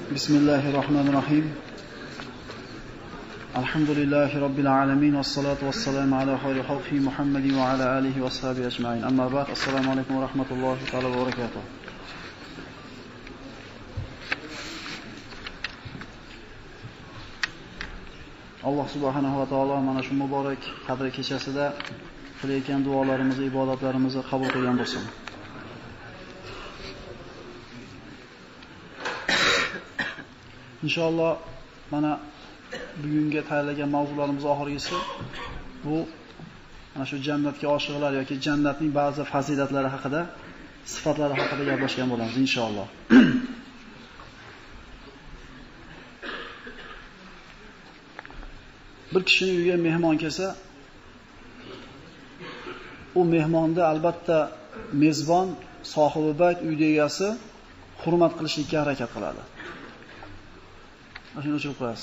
Bismillahirrahmanirrahim. Alhamdulillahi Rabbil alamin. Wassalatu wassalamu ala khayri khalqi Muhammadin wa ala alihi wa sahbihi ajma'in. Amma ba'd. Assalomu alaykum va rahmatullohi ta'ala va barakatuh. Alloh subhanahu va taolo mana shu muborak qadr kechasida qilayotgan duolarimizni, ibodatlarimizni qabul qilgan bo'lsin. Inshaalloh mana bugungi tayyorlagan mavzularimiz oxirgisi bu mana shu jannatga oshiqlar yoki jannatning ba'zi fazilatlari haqida, sifatlari haqida gaplashgan bo'lamiz inshaalloh. Bir kishining uyiga mehmon kelsa, u mehmonni albatta mezbon, sohibi bayt, uyda egasi hurmat qilishga harakat qiladi. Shuni o'chirib qo'yasiz.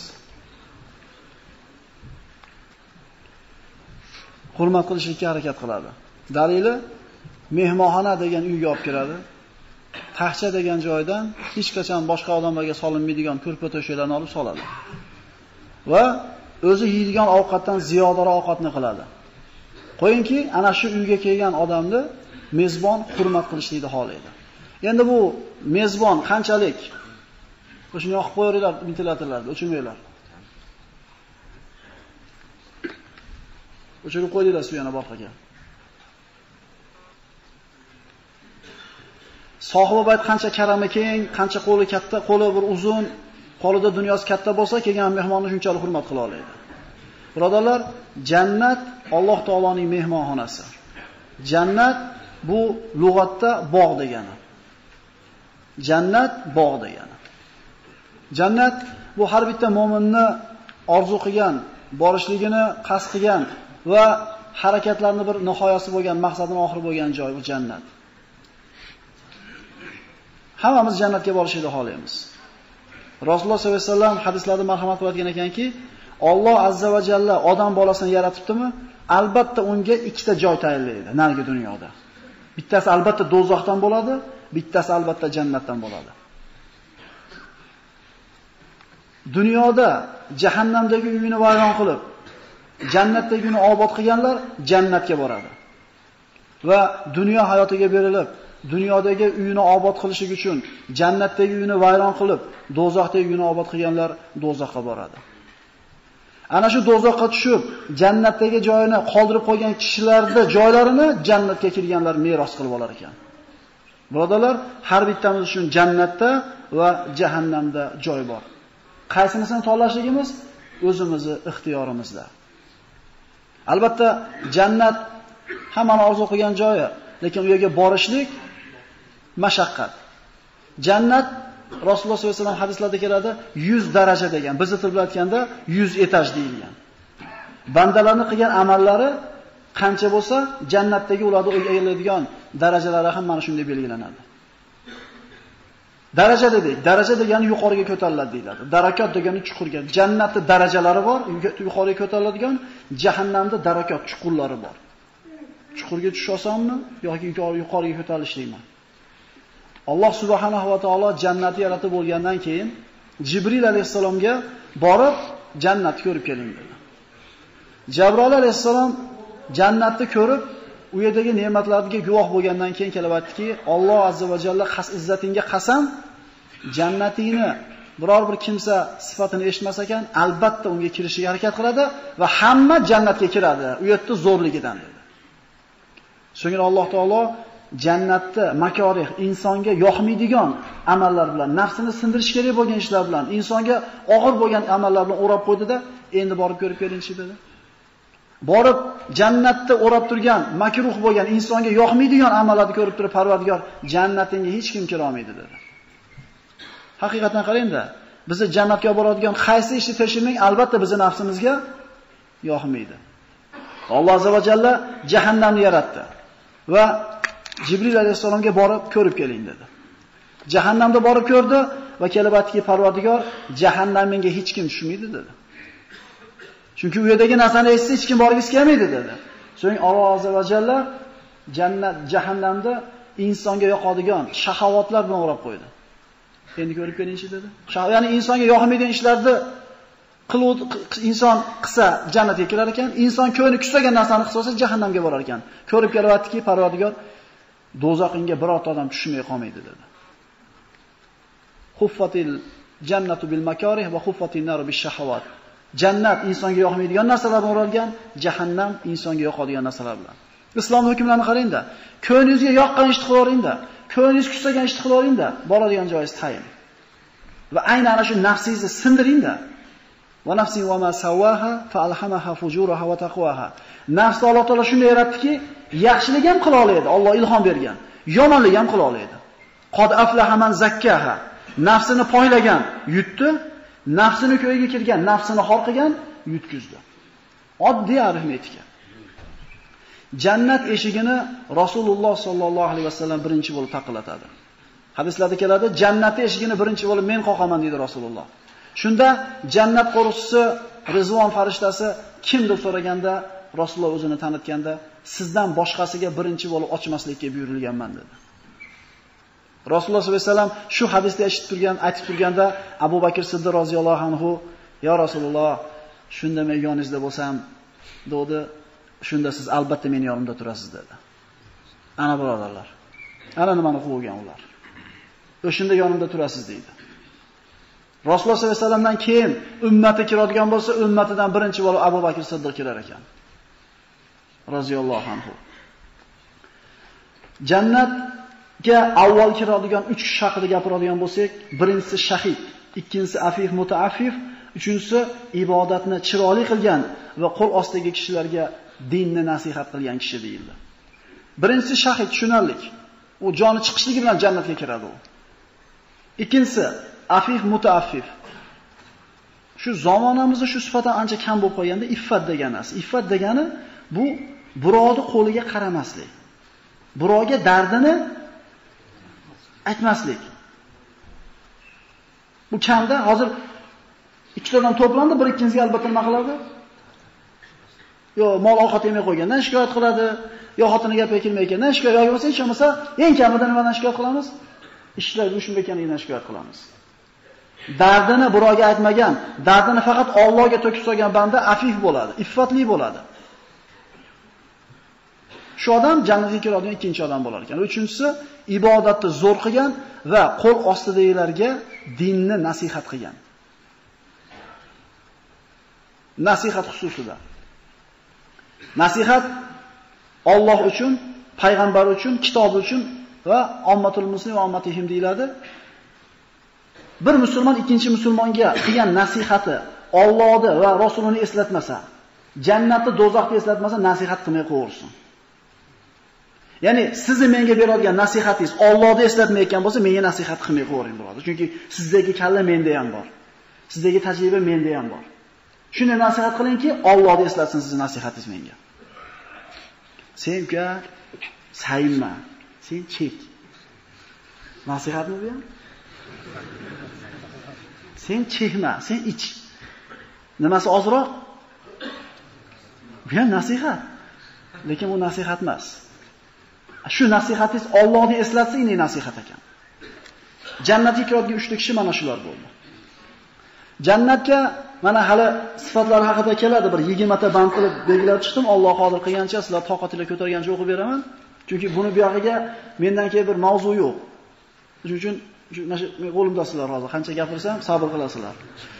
Hurmat qilishga harakat qiladi. Dalili mehmonxona degan uyga olib kiradi. Taxcha degan joydan hech qachon boshqa odamlarga solinmaydigan ko'rpa to'shaklarni olib soladi. Va o'zi yeydigan ovqatdan ziyodaroq ovqatni qiladi. Qo'yingki, ana shu uyga kelgan odamni mezbon hurmat qilishlikni xohlaydi. Endi bu mezbon qanchalik shuni yoqib qo'yaverlar ventilatorlarda, o'chirmanglar. O'chirib qo'ydinglar siz yana boshqaga. Sohibi bayt qancha karami keng, qancha qo'li katta, qo'li bir uzun, qo'lida dunyosi katta bo'lsa, kelgan mehmonni shunchalik hurmat qila oladi. Birodarlar, jannat Alloh taoloning mehmonxonasi. Jannat bu lug'atda bog' degani. Jannat bog' degani. Jannat bu har bitta mu'minni orzu qilgan, borishligini qasd qilgan va harakatlarning bir nihoyasi bo'lgan, maqsadining oxiri bo'lgan joy bu jannat. Hammamiz jannatga borishni xohlaymiz. Rasululloh sollallohu alayhi vasallam hadislarda marhamat qilgan ekanki, Alloh azza va jalla odam bolasini yaratibdimi? Albatta unga ikkita joy tayinlaydi narigi dunyoda. Bittasi albatta do'zaxdan bo'ladi, bittasi albatta jannatdan bo'ladi. Dunyoda jahannamdagi uyini vayron qilib, jannatdagi uyini obod qilganlar jannatga boradi. Va dunyo hayotiga berilib, dunyodagi uyini obod qilishlik uchun jannatdagi uyini vayron qilib, do'zaxdagi uyini obod qilganlar do'zaxga boradi. Ana shu do'zaxga tushib, jannatdagi joyini qoldirib qo'ygan kishilarda joylarini jannatga kirganlar meros qilib olar ekan. Birodarlar, har bittamiz uchun jannatda va jahannamda joy bor. Qaysinisini tanlashligimiz o'zimizning ixtiyorimizda. Albatta jannat hammani orzu qilgan joyi, lekin u yerga borishlik mashaqqat. Jannat Rasululloh sollallohu alayhi vasallam hadislarda keladi 100 daraja degan. Bizni til bilan aytganda 100 etaj deyilgan. Bandalarning qilgan amallari qancha bo'lsa, jannatdagi ularni egallaydigan darajalari ham mana shunday belgilanadi. Daraja dedik. Daraja degani yuqoriga ko'tariladi deyiladi. Darakat degani chuqurga. Jannatda darajalari bor, yuqoriga ko'tariladigan, jahannamda darakat chuqurlari bor. Chuqurga tushish osonmi yoki yuqoriga ko'tarilishlikmi? Alloh subhanahu va taolo jannatni yaratib bo'lgandan keyin Jibril alayhisalomga borib jannatni ko'rib keling dedi. Jabroil alayhisalom jannatni ko'rib, u yerdagi ne'matlarga guvoh bo'lgandan keyin kelib aytdiki, Alloh azza va jalla izzatingga qasam, jannatingni biror bir kimsa sifatini eshitmas ekan, albatta unga kirishga harakat qiladi va hamma jannatga kiradi. U yerda zo'rligidan dedi. So'ngra Alloh taolo jannatda makorih, insonga yoqmaydigan amallar bilan, nafsini sindirish kerak bo'lgan ishlar bilan, insonga og'ir bo'lgan amallar bilan o'rab qo'ydi-da, endi borib ko'rib keling dedi. Borib jannatda o'rab turgan, makruh bo'lgan, insonga yoqmaydigan amallarni ko'rib turib Parvardigor, jannatingga hech kim kira olmaydi dedi. Haqiqatan qarang-da, bizni jannatga boradigan qaysi ishni tekshirmang, albatta bizning nafsimizga yoqmaydi. Alloh azza va jalla jahannamni yaratdi va Jibril alayhisalomga borib ko'rib keling dedi. Jahannamda borib ko'rdi va kelib aytdiki, Parvardigor, jahannamga hech kim tushmaydi dedi. Chunki u yerdagi narsani eshitsa hech kim borgisi kelmaydi dedi. So'ng Alloh azza va jalla jannat jahannamda insonga yoqadigan shahovatlar bilan o'rab qo'ydi. Endi ko'rib keling-chi dedi. Ya'ni insonga yoqmaydigan ishlarni inson qilsa jannatga kirar ekan, inson ko'ni kustagan narsani qilsa jahannamga borar ekan. Ko'rib kelyaptiki, Parvardigor do'zaxinga birorta odam tushmay qolmaydi dedi. Xuffatil jannatu bil makarih va xuffatin nar bis shahawat. Jannat insonga yoqmaydigan narsalar bilan o'ralgan, jahannam insonga yoqadigan narsalar bilan. Islomning hukmlarini qarang-da. Ko'ningizga yoqqan ishni qilaveringda, ko'ningiz kustagan ishni qilaveringda, boradigan joyingiz tayin. Va aynan ana shu nafsingizni sindiringda. Va nafsin va ma sawaha fa alhamaha fujuraha va taqwaha. Nafsni Alloh taolo shunday yaratdiki, yaxshilik ham qila oladi, Alloh ilhom bergan. Yomonlik ham qila oladi. Qad aflaha man zakkaha. Nafsini poylagan, yutdi. Nafsini ko'yiga kirgan, nafsini xor qilgan, yutkizdi. Oddiy arifmetika. Jannat eshigini Rasululloh sollallohu alayhi vasallam birinchi bo'lib taqillatadi. Hadislarda keladi, jannat eshigini birinchi bo'lib men qoqaman dedi Rasululloh. Shunda jannat qo'riqchisi Rizvon farishtasi kim deb so'raganda, Rasululloh o'zini tanitganda, sizdan boshqasiga birinchi bo'lib ochmaslikka buyurilganman dedi. Rasululloh sollallohu alayhi vasallam shu hadisni aytib turganda Abu Bakr Siddiq roziyallohu anhu, "Ya Rasululloh, shunda men yoningizda bo'lsam" dedi. Shunda siz albatta meni yonimda turasiz dedi. Ana birodarlar. Ana nimani qilgan ular. O'shunda yonimda turasiz deydi. Rasululloh sollallohu alayhi vasallamdan keyin ummati kiradigan bo'lsa, ummatidan birinchi bo'lib Abu Bakr Siddiq kirar ekan. Roziyallohu anhu. Jannatga avval kiradigan 3 kishi haqida gapiradigan bo'lsak, birinchisi shahid, ikkinchisi afif mutaaffif, uchinchisi ibodatni chiroyli qilgan va qo'l ostidagi kishilarga dinni nasihat qilgan kishi deyildi. Birinchisi shahid, tushunarlik. U joni chiqishligi bilan jannatga kiradi u. Ikkinchisi afif mutaaffif. Shu zamonamizda shu sifatdan ancha kam bo'lib qolganda iffat degan narsa. Iffat degani bu birovni qo'liga qaramaslik. Birovga dardini aytmaslik. Bu kamda hozir ikkitadan to'plandi, bir ikkinchisiga albatta nima qiladi? Yo mol ovqat yemay qo'ygandan shikoyat qiladi, yo xotini gapiga kelmayotgandan shikoyat, yoki bo'lmasa hech bo'lmasa eng kamida nimadan shikoyat qilamiz? Ishlar shunday ekanligidan shikoyat qilamiz. Dardini birovga aytmagan, dardini faqat Allohga to'kib solgan banda afif bo'ladi, iffatli bo'ladi. Shu odam jannatga kiradigan ikkinchi odam bo'lar ekan. Uchinchisi ibodatni zo'r qilgan va qo'l ostidagilarga dinni nasihat qilgan. Nasihat xususida. Nasihat Alloh uchun, payg'ambar uchun, kitob uchun va ommatul muslim va ommatihim deyiladi. Bir musulmon ikkinchi musulmonga qilgan nasihati Allohni va Rasulini eslatmasa, jannatni, do'zaxni eslatmasa, nasihat qilmay qo'yursin. Ya'ni sizni menga beradigan nasihatingiz Allohni eslatmayotgan bo'lsa, menga nasihat qilmay qo'ying, birodar. Chunki sizdagi kalla menda ham bor. Sizdagi tajriba menda ham bor. Shunday nasihat qilingki, Allohni eslatsin sizning nasihatingiz menga. Sen-ku sayinma, sen chek. Nasihatmi bu ham? Sen chekma, sen ich. Nimasi ozroq? Bu ham nasihat. Lekin bu nasihat emas. Shu nasihatingiz Allohni eslatsa, ini nasihat ekan. Jannatga kiradigan 3 ta kishi mana shular bo'ldi. Jannatga mana hali sifatlari haqida keladi, bir 20 ta band qilib belgilab chiqdim. Alloh qodir qilgancha sizlar toqatinglar ko'targancha o'qib beraman. Chunki buni bu yog'iga mendan keyin bir mavzu yo'q. Shuning uchun mana shu qo'limdasizlar hozir. Qancha gapirsam sabr qilasizlar.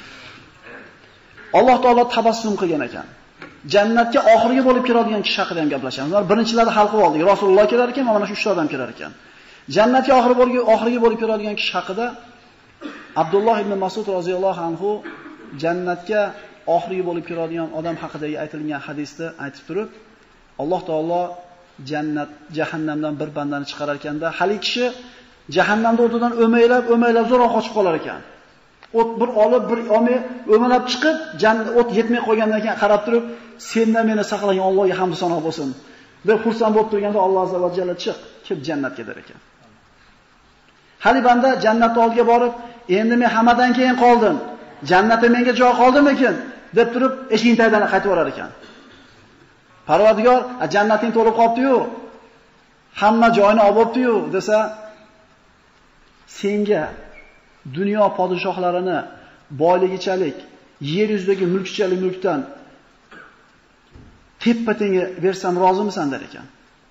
Alloh taolo tabassum qilgan ekan. Jannatga oxirgi bo'lib kiradigan kishi haqida ham gaplashamiz. Birinchilarni hal qilib oldik. Rasululloh kelar ekan, mana shu 3 odam kirar ekan. Jannatga oxirgi bo'lib kiradigan kishi haqida Abdulloh ibn Mas'ud roziyallohu anhu jannatga oxirgi bo'lib kiradigan odam haqidagi aytilgan hadisni aytib turib, Alloh taolo jahannamdan bir bandani chiqarar ekanda, hali kishi jahannamda o'tidan o'maylab zo'roq qochib qolar ekan. O't bir olib, bir olmay, o'malab chiqib, o't yetmay qolgandan keyin qarab turib, sendan meni saqlagan Allohga hamd sano bo'lsin deb xursand bo'lib turganda Alloh azza va jalla chiq, kelib jannatga der ekan. Hali banda jannatning oldiga borib, endi men hammadan keyin qoldim. Jannatda menga joy qoldimikin deb turib, eshikni tagidan qaytib orar ekan. Parvardigor, jannating to'lib qolibdi-yu, hamma joyini olib olibdi-yu desa, senga dunyo podshohlarini boyligichalik, yer yuzidagi mulkchilik mulkdan teppa-tengi bersam rozimisan der ekan.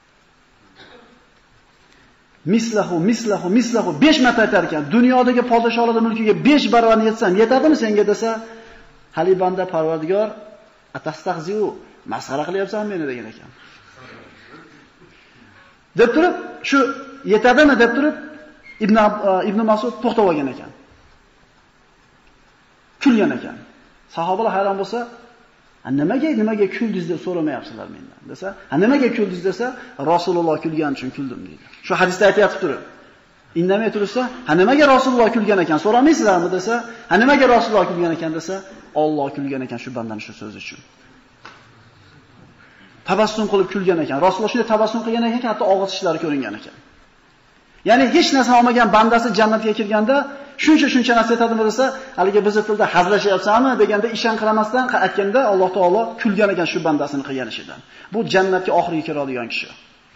Mislahu 5 marta aytar ekan. Dunyodagi podshohlarning mulkiga 5 barobar yetsam yetadimi senga desa, hali banda Parvardigor atastahziu masxara qilyapsan meni degan ekan. Deb turib, shu yetadimi deb turib Ibn Mas'ud to'xtab olgan ekan. Kulgan ekan. Sahobalar hayron bo'lsa, nimaga kuldingiz deb so'ramayapsizlar mendan desa, nimaga kuldingiz desa, Rasululloh kulgan uchun kuldim deydi. Shu hadisda aytayotib turib, indamay tursa, nimaga Rasululloh kulgan ekan so'ramaysizlarmi desa, nimaga Rasululloh kulgan ekan desa, Alloh kulgan ekan shu bandaning shu so'zi uchun. Tabassum qilib kulgan ekan. Rasululloh shunday tabassum qilgan ekan, hatto og'iz tishlari ko'ringan ekan. Ya'ni hech narsa olmagan bandasi jannatga kirganda shuncha narsa aytadimi desa, haliga bizning tilda hazlashyapsanmi deganda ishon qilmasdan aytganda Alloh taolo kulgan ekan shu bandasini qilgan ishidan. Bu jannatga oxirgi kiradigan kishi.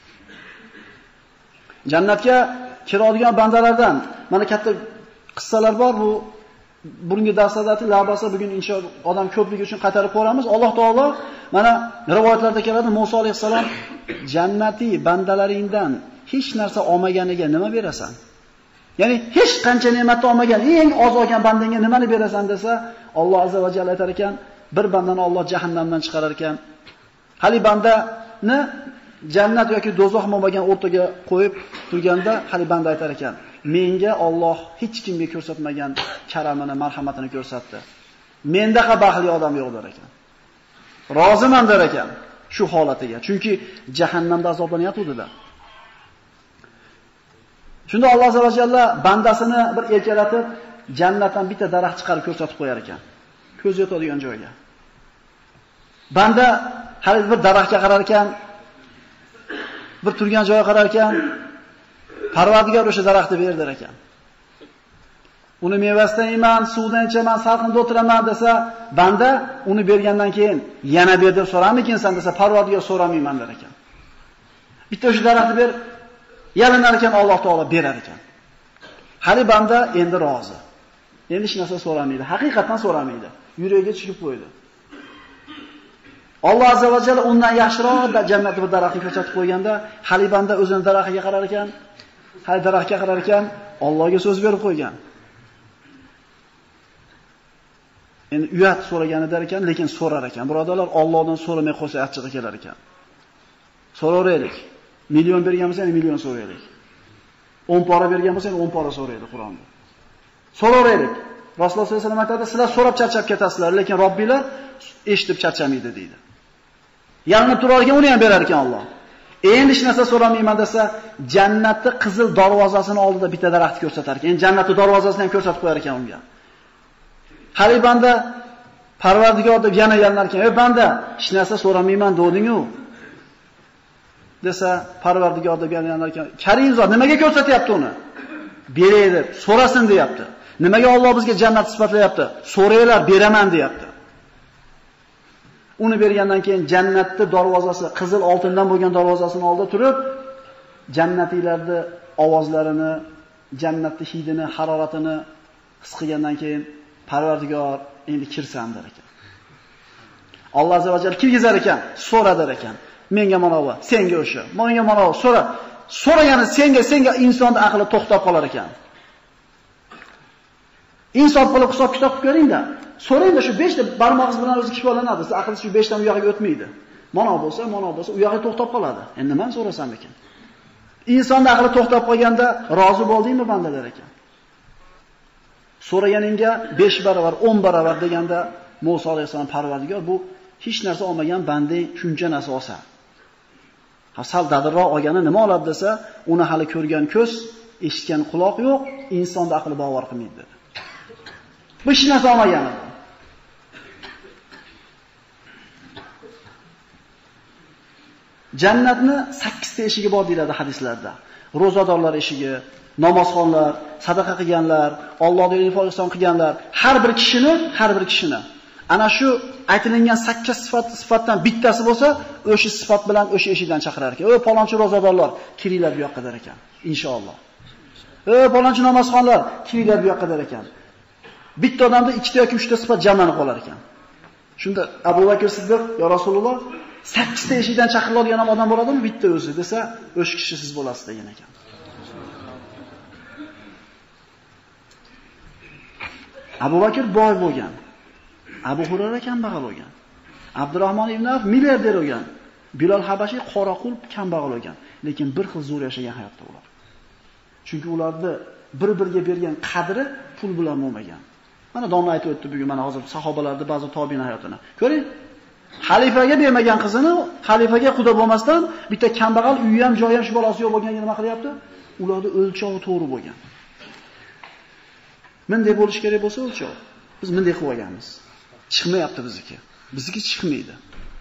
Jannatga kiradigan bandalardan mana katta qissalar bor. Bu burungi darslarda labasa bugun inshaalloh odam ko'pligi uchun qaytarib ko'ramiz. Alloh taolo mana rivoyatlarda keladi, Musa alayhisalom jannatiy bandalaringdan hech narsa olmaganiga nima berasan? Ya'ni hech qancha ne'matni olmagan, eng oz olgan bandangga nimani berasan desa, Alloh azza va jalla aytar ekan, bir bandani Alloh jahannamdan chiqarar ekan. Hali bandani jannat yoki do'zax bo'lmagan o'rtaga qo'yib turganda, hali banda aytar ekan, menga Alloh hech kimga ko'rsatmagan karamini, marhamatini ko'rsatdi. Mendaqa baxtli odam yo'q der ekan. Roziman der ekan shu holatiga. Chunki jahannamda azoblanyapti-da. Shunda Alloh azza va jalla bandasini bir erkalatib, jannatdan bitta daraxt chiqarib ko'rsatib qo'yar ekan. Ko'z yetadigan joyga. Banda hali bir daraxtga qarar ekan, bir turgan joyga qarar ekan, Parvardigor o'sha daraxtni berdi ekan. Uni mevasidan yeyman, suvdan ichaman, salqinda o'tiraman desa, banda uni bergandan keyin yana ber deb so'ramikinsan desa, Parvardigor so'ramayman der ekan. Bitta o'sha daraxtni ber, yalinar ekan Alloh taolo berar ekan. Hali banda endi rozi. Endi hech narsa so'ramaydi, haqiqatan so'ramaydi. Yuragiga chiqib qo'ydi. Alloh azza va jalla undan yaxshiroq jannatda bir daraxtni ko'rsatib qo'yganda, hali banda o'zining daraxtiga qarar ekan, hali daraxtga qarar ekan, Allohga so'z berib qo'ygan. Endi uyat so'raganidan ekan, lekin so'rar ekan. Birodarlar, Allohdan so'ramay qo'ysa achchig'i kelar ekan. So'raylik. Million bergan bo'lsa, million so'raylik. 10 pora bergan bo'lsa, 10 pora so'raydi Qur'onda. So'raylik. Rasululloh sollallohu alayhi vasallam aytadi, sizlar so'rab charchab ketasizlar, lekin Robbinglar eshitib charchamaydi deydi. Yalinib turar ekan, uni ham berar ekan Alloh. Endi hech narsa so'ramayman desa, jannatning qizil darvozasini oldida bitta daraxt ko'rsatar ekan. Endi jannatning darvozasini ham ko'rsatib qo'yar ekan unga. Hali banda Parvardigor deb yana yalinar ekan, "Ey banda, hech narsa so'ramayman doding-ku." desa, Parvardigor deb yalinar ekan, "Karim zot nimaga ko'rsatyapti uni?" "Beray deb, so'rasin deyapti." Nimaga Alloh bizga jannat sifatlayapti? "So'raylar, beraman" deyapti. Uni bergandan keyin jannatning darvozasi, qizil oltindan bo'lgan darvozasining oldida turib, jannatiylarning ovozlarini, jannatning hidini, haroratini his qilgandan keyin Parvardigor endi kirsan der ekan. Alloh azza va jalla kirgizar ekan, so'ra der ekan. Menga mana bu, senga o'sha, menga mana bu, so'ra. So'ragani senga insonning aqli to'xtab qolar ekan. Insof qilib hisob-kitob qilib ko'ring-da. So'rayda shu 5 ta barmog'ingiz bilan o'zi kifoyalanadi. Siz aqlingiz shu 5 ta u yoqqa o'tmaydi. Mana bo'lsa, u yoqqa to'xtab qoladi. Endi nimani so'rasam ekan? Insonning aqli to'xtab qolganda rozi bo'ldingmi banda der ekan. So'raganingga 5 barobar, 10 barobar deganda Musa alayhisalom Parvardigor bu hech narsa olmagan banding shuncha narsa olsa. Sal dadilroq olgani nima oladi desa, uni hali ko'rgan ko'z, eshitgan quloq yo'q, insonning aqli bavar qilmaydi dedi. Bu hech narsa olmagan edi. Jannatni 8 ta eshigi bor deyiladi hadislarda. Ro'zadorlar eshigi, namozxonlar, sadaqa qilganlar, Allohga ifoda qilganlar, har bir kishini ana shu aytilgan 8 sifatdan bittasi bo'lsa, o'sha sifat bilan o'sha eshikdan chaqirar ekan. "Ey palonchi ro'zadorlar, kiringlar bu yoqqa" der ekan. Inshaalloh. Palonchi namozxonlar kelinglar bu yoqqa der ekan. Bitta odamda 2 yoki 3 ta sifat jamlanib qolar ekan. Shunda Abu Bakr Siddiq, "Ya Rasululloh, 8 ta eshikdan chaqiriladigan ham odam bo'ladimi bitta o'zi?" desa, "O'sha kishi siz bo'lasiz" degan ekan. Abu Bakr boy bo'lgan. Abu Hurayra kambag'al bo'lgan. Abdurrahmon ibn Avf milliarder bo'lgan. Bilal Habashiy qoraqul kambag'al bo'lgan, lekin bir xil zo'r yashagan hayotda ular. Chunki ularni bir-biriga bergan qadri pul bilan bo'lmagan. Mana domla aytib o'tdi bugun, mana hozir sahobalarning ba'zi tobiin hayotini. Ko'ring, xalifaga bermagan qizini xalifaga quda bo'lmasdan bitta kambag'al uyi ham, joyi ham, shu bolasi yo'q bo'lganiga nima qilyapti? Ularning o'lchovi to'g'ri bo'lgan. Menday bo'lish kerak bo'lsa o'lchov. Biz menday qilib olganmiz. Chiqmayapti bizniki. Bizniki chiqmaydi.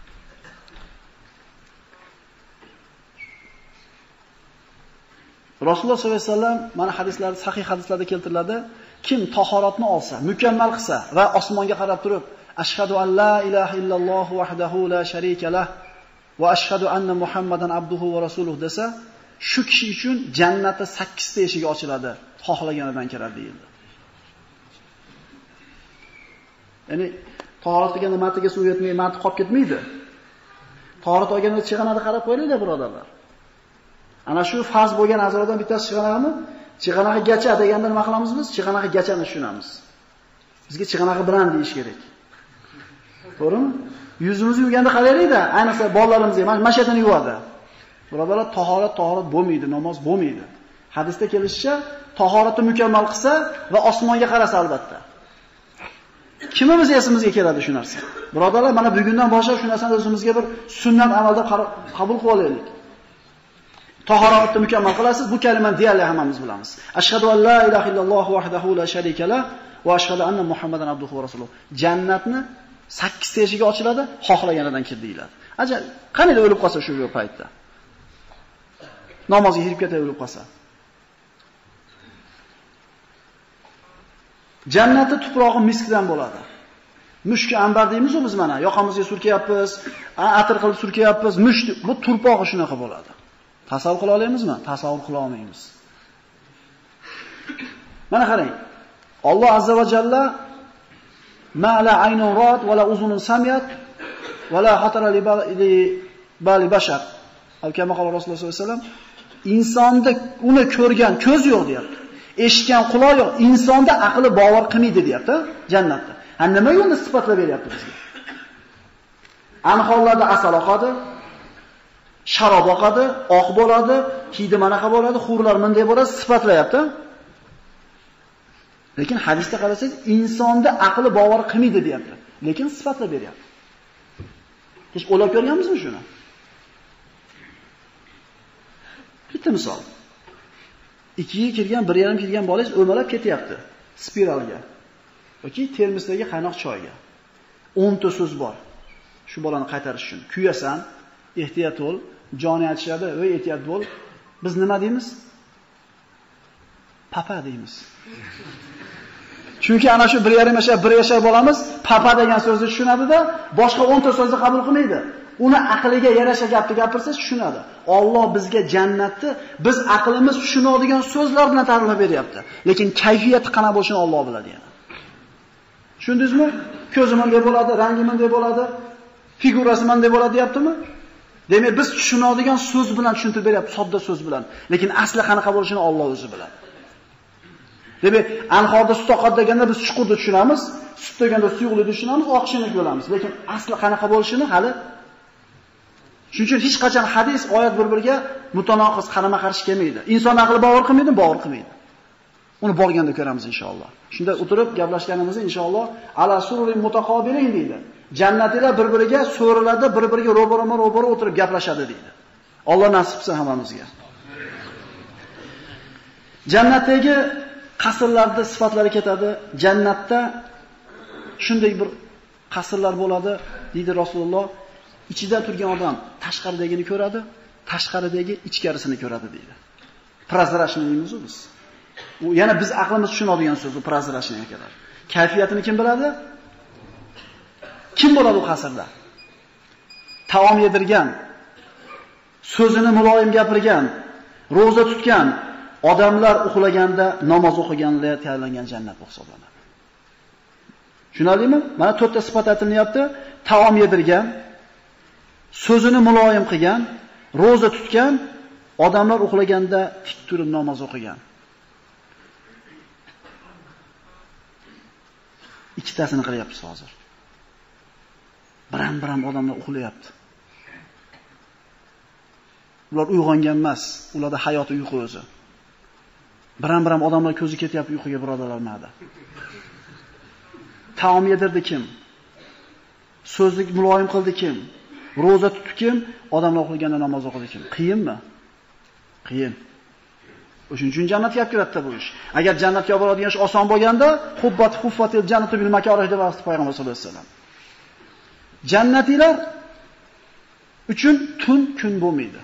Rasululloh sollallohu alayhi vasallam mana hadislarda, sahih hadislarda keltiriladi, kim tahoratni olsa, mukammal qilsa va osmonga qarab turib, ashhadu an la ilaha illalloh vahdahu la sharika lah va ashhadu anna Muhammadan abduhu va rasuluh desa, shu kishi uchun jannatda 8 ta eshik ochiladi, xohlaganidan kiradi deyildi. Ya'ni tahorat qilganda matiga suv yetmay, mati qolib ketmaydi. Tahorat olganda chig'anada qarab qo'yinglar, birodarlar. Ana shu farz bo'lgan a'zolardan bittasi chig'anaqmi? Chig'anaqgacha deganda nima qilamiz biz? Chig'anaqgachani tushunamiz. Bizga chig'anaqi bilan deyish kerak. To'g'rimi? Yuzimizni yuvganda qaraylik-da, ayniqsa bolalarimizga mana shu yerdan yuvadi. Birodarlar, tahorat bo'lmaydi, namoz bo'lmaydi. Hadisda kelishicha, tahoratni mukammal qilsa va osmonga qarasa albatta. Kimimiz esimizga keladi shu narsa? Birodarlar, mana bugundan boshlab shu narsani o'zimizga bir sunnat amalda qabul qilib olaylik. Tahoratni mukammal qilasiz, bu kalimani deyarli hammamiz bilamiz. Ashhadu an la ilaha illalloh vahdahu la sharika lah va ashhadu anna Muhammadan abduhu va rasuluh. Jannatni 8 ta eshigi ochiladi, xohlaganidan kir deyiladi. Ajab, qanday o'lib qolsa shu paytda? Namozga kirib ketib o'lib qolsa. Jannatda tuprog'i miskdan bo'ladi. Mushki ambar deymiz-ku biz mana, yoqamizga surkayapmiz, atir qilib surkayapmiz, mushk bu turpog'i shunaqa bo'ladi. Tasavvur qila olamizmi? Tasavvur qila olmaymiz. Mana qarang. Alloh azza va jalla ma la aynun rat va la uzunun samiyat va la xatara li bali bashar. Alkama qala Rasululloh sollallohu alayhi vasallam, insonda uni ko'rgan ko'z yo'q deyapti. Eshitgan quloq yo'q, insonda aqli bovar qilmaydi deyapti jannatda. Nima yo'lda sifatlab beryapti bizga? Anhorlarda asal oqadi, sharob oqadi, oq bo'ladi, hidi manaqa bo'ladi, hurlar bunday bo'ladi, sifatlayapti. Lekin hadisda qarasangiz, insonda aqli bovar qilmaydi deyapti, lekin sifatlab beryapti. Hech o'ylab ko'rganmizmi shuni? Bitta misol. 2 ga kirgan, 1,5 kirgan bolangiz o'malab ketyapti spiralga yoki termosdagi qaynoq choyga. 10 ta so'z bor. Shu bolani qaytarish uchun. Kuyasan, ehtiyot bo'l, joni aytishadi, "Voy ehtiyot bo'l." Biz nima deymiz? Papa deymiz. Chunki ana shu 1,5 yashar bolamiz papa degan so'zni tushunadi-da, boshqa 10 ta so'zni qabul qilmaydi. Uni aqliga yarasha gapni gapirsa tushunadi. Alloh bizga jannatni biz aqlimiz tushunadigan so'zlar bilan ta'riflab beryapti. Lekin kayfiyati qana bo'lishini Alloh biladi yana. Tushundingizmi? Ko'zi bunday bo'ladi, rangi bunday bo'ladi, figurasi bunday bo'ladi deyaptimi? Demak, biz tushunadigan so'z bilan tushuntirib beryapti, sodda so'z bilan. Lekin asli qanaqa bo'lishini Alloh o'zi biladi. Demak, anhorda sut oqadi deganda biz chuqurda tushunamiz, sut deganda suyuqlikni tushunamiz, oqishini bilamiz. Lekin asli qanaqa bo'lishini hali. Shuning uchun hech qachon hadis, oyat bir-biriga mutanoqiz, qarama-qarshi kelmaydi. Inson aqli bovar qilmaydi, bovar qilmaydi. Uni borganda ko'ramiz inshaalloh. Shunda o'tirib gaplashganimizni inshaalloh ala sururin mutaqobilin deydi. Jannatlar bir-biriga so'rilarda bir-biriga ro'baro o'tirib gaplashadi deydi. Alloh nasib qilsin hammamizga. Jannatdagi qasrlarda sifatlari ketadi. Jannatda shunday bir qasrlar bo'ladi, deydi Rasululloh. Ichida turgan odam tashqaridagini ko'radi, tashqaridagi ichkarisini ko'radi deydi. Prozrashni deymiz biz. U yana biz aqlimiz tushunadigan so'z, u prozrashni ekanlar. Kayfiyatini kim biladi? Kim bo'ladi u qasrda? Taom yedirgan, so'zini muloyim gapirgan, roza tutgan, odamlar uxlaganda namoz o'qiganlar tayyorlangan jannat hisoblanadi. Tushunarlimi? Mana 4 ta sifat aytilyapti. Taom yedirgan, so'zini muloyim qilgan, roza tutgan, odamlar uxlaganda tik turib namoz o'qigan. Ikkitasini qilyapmiz hozir. Biram-biram odamlar uxlayapti. Ular uyg'ongan emas, ularda hayot uyqu o'zi. Biram-biram odamlar ko'zi ketyapti uyquga birodarlar ma'da. Taom yedirdi kim? So'zni muloyim qildi kim? Roza tutdi kim? Odamlar uxlaganda namoz o'qidi kim? Qiyinmi? Qiyin. O'shuning uchun jannatga olib kiradi bu ish. Agar jannatga olib boradigan ish oson bo'lganda, huffatil jannatu bil makarih deb vaqt payg'ambar sollallohu alayhi vasallam. Jannatilar uchun tun kun bo'lmaydi.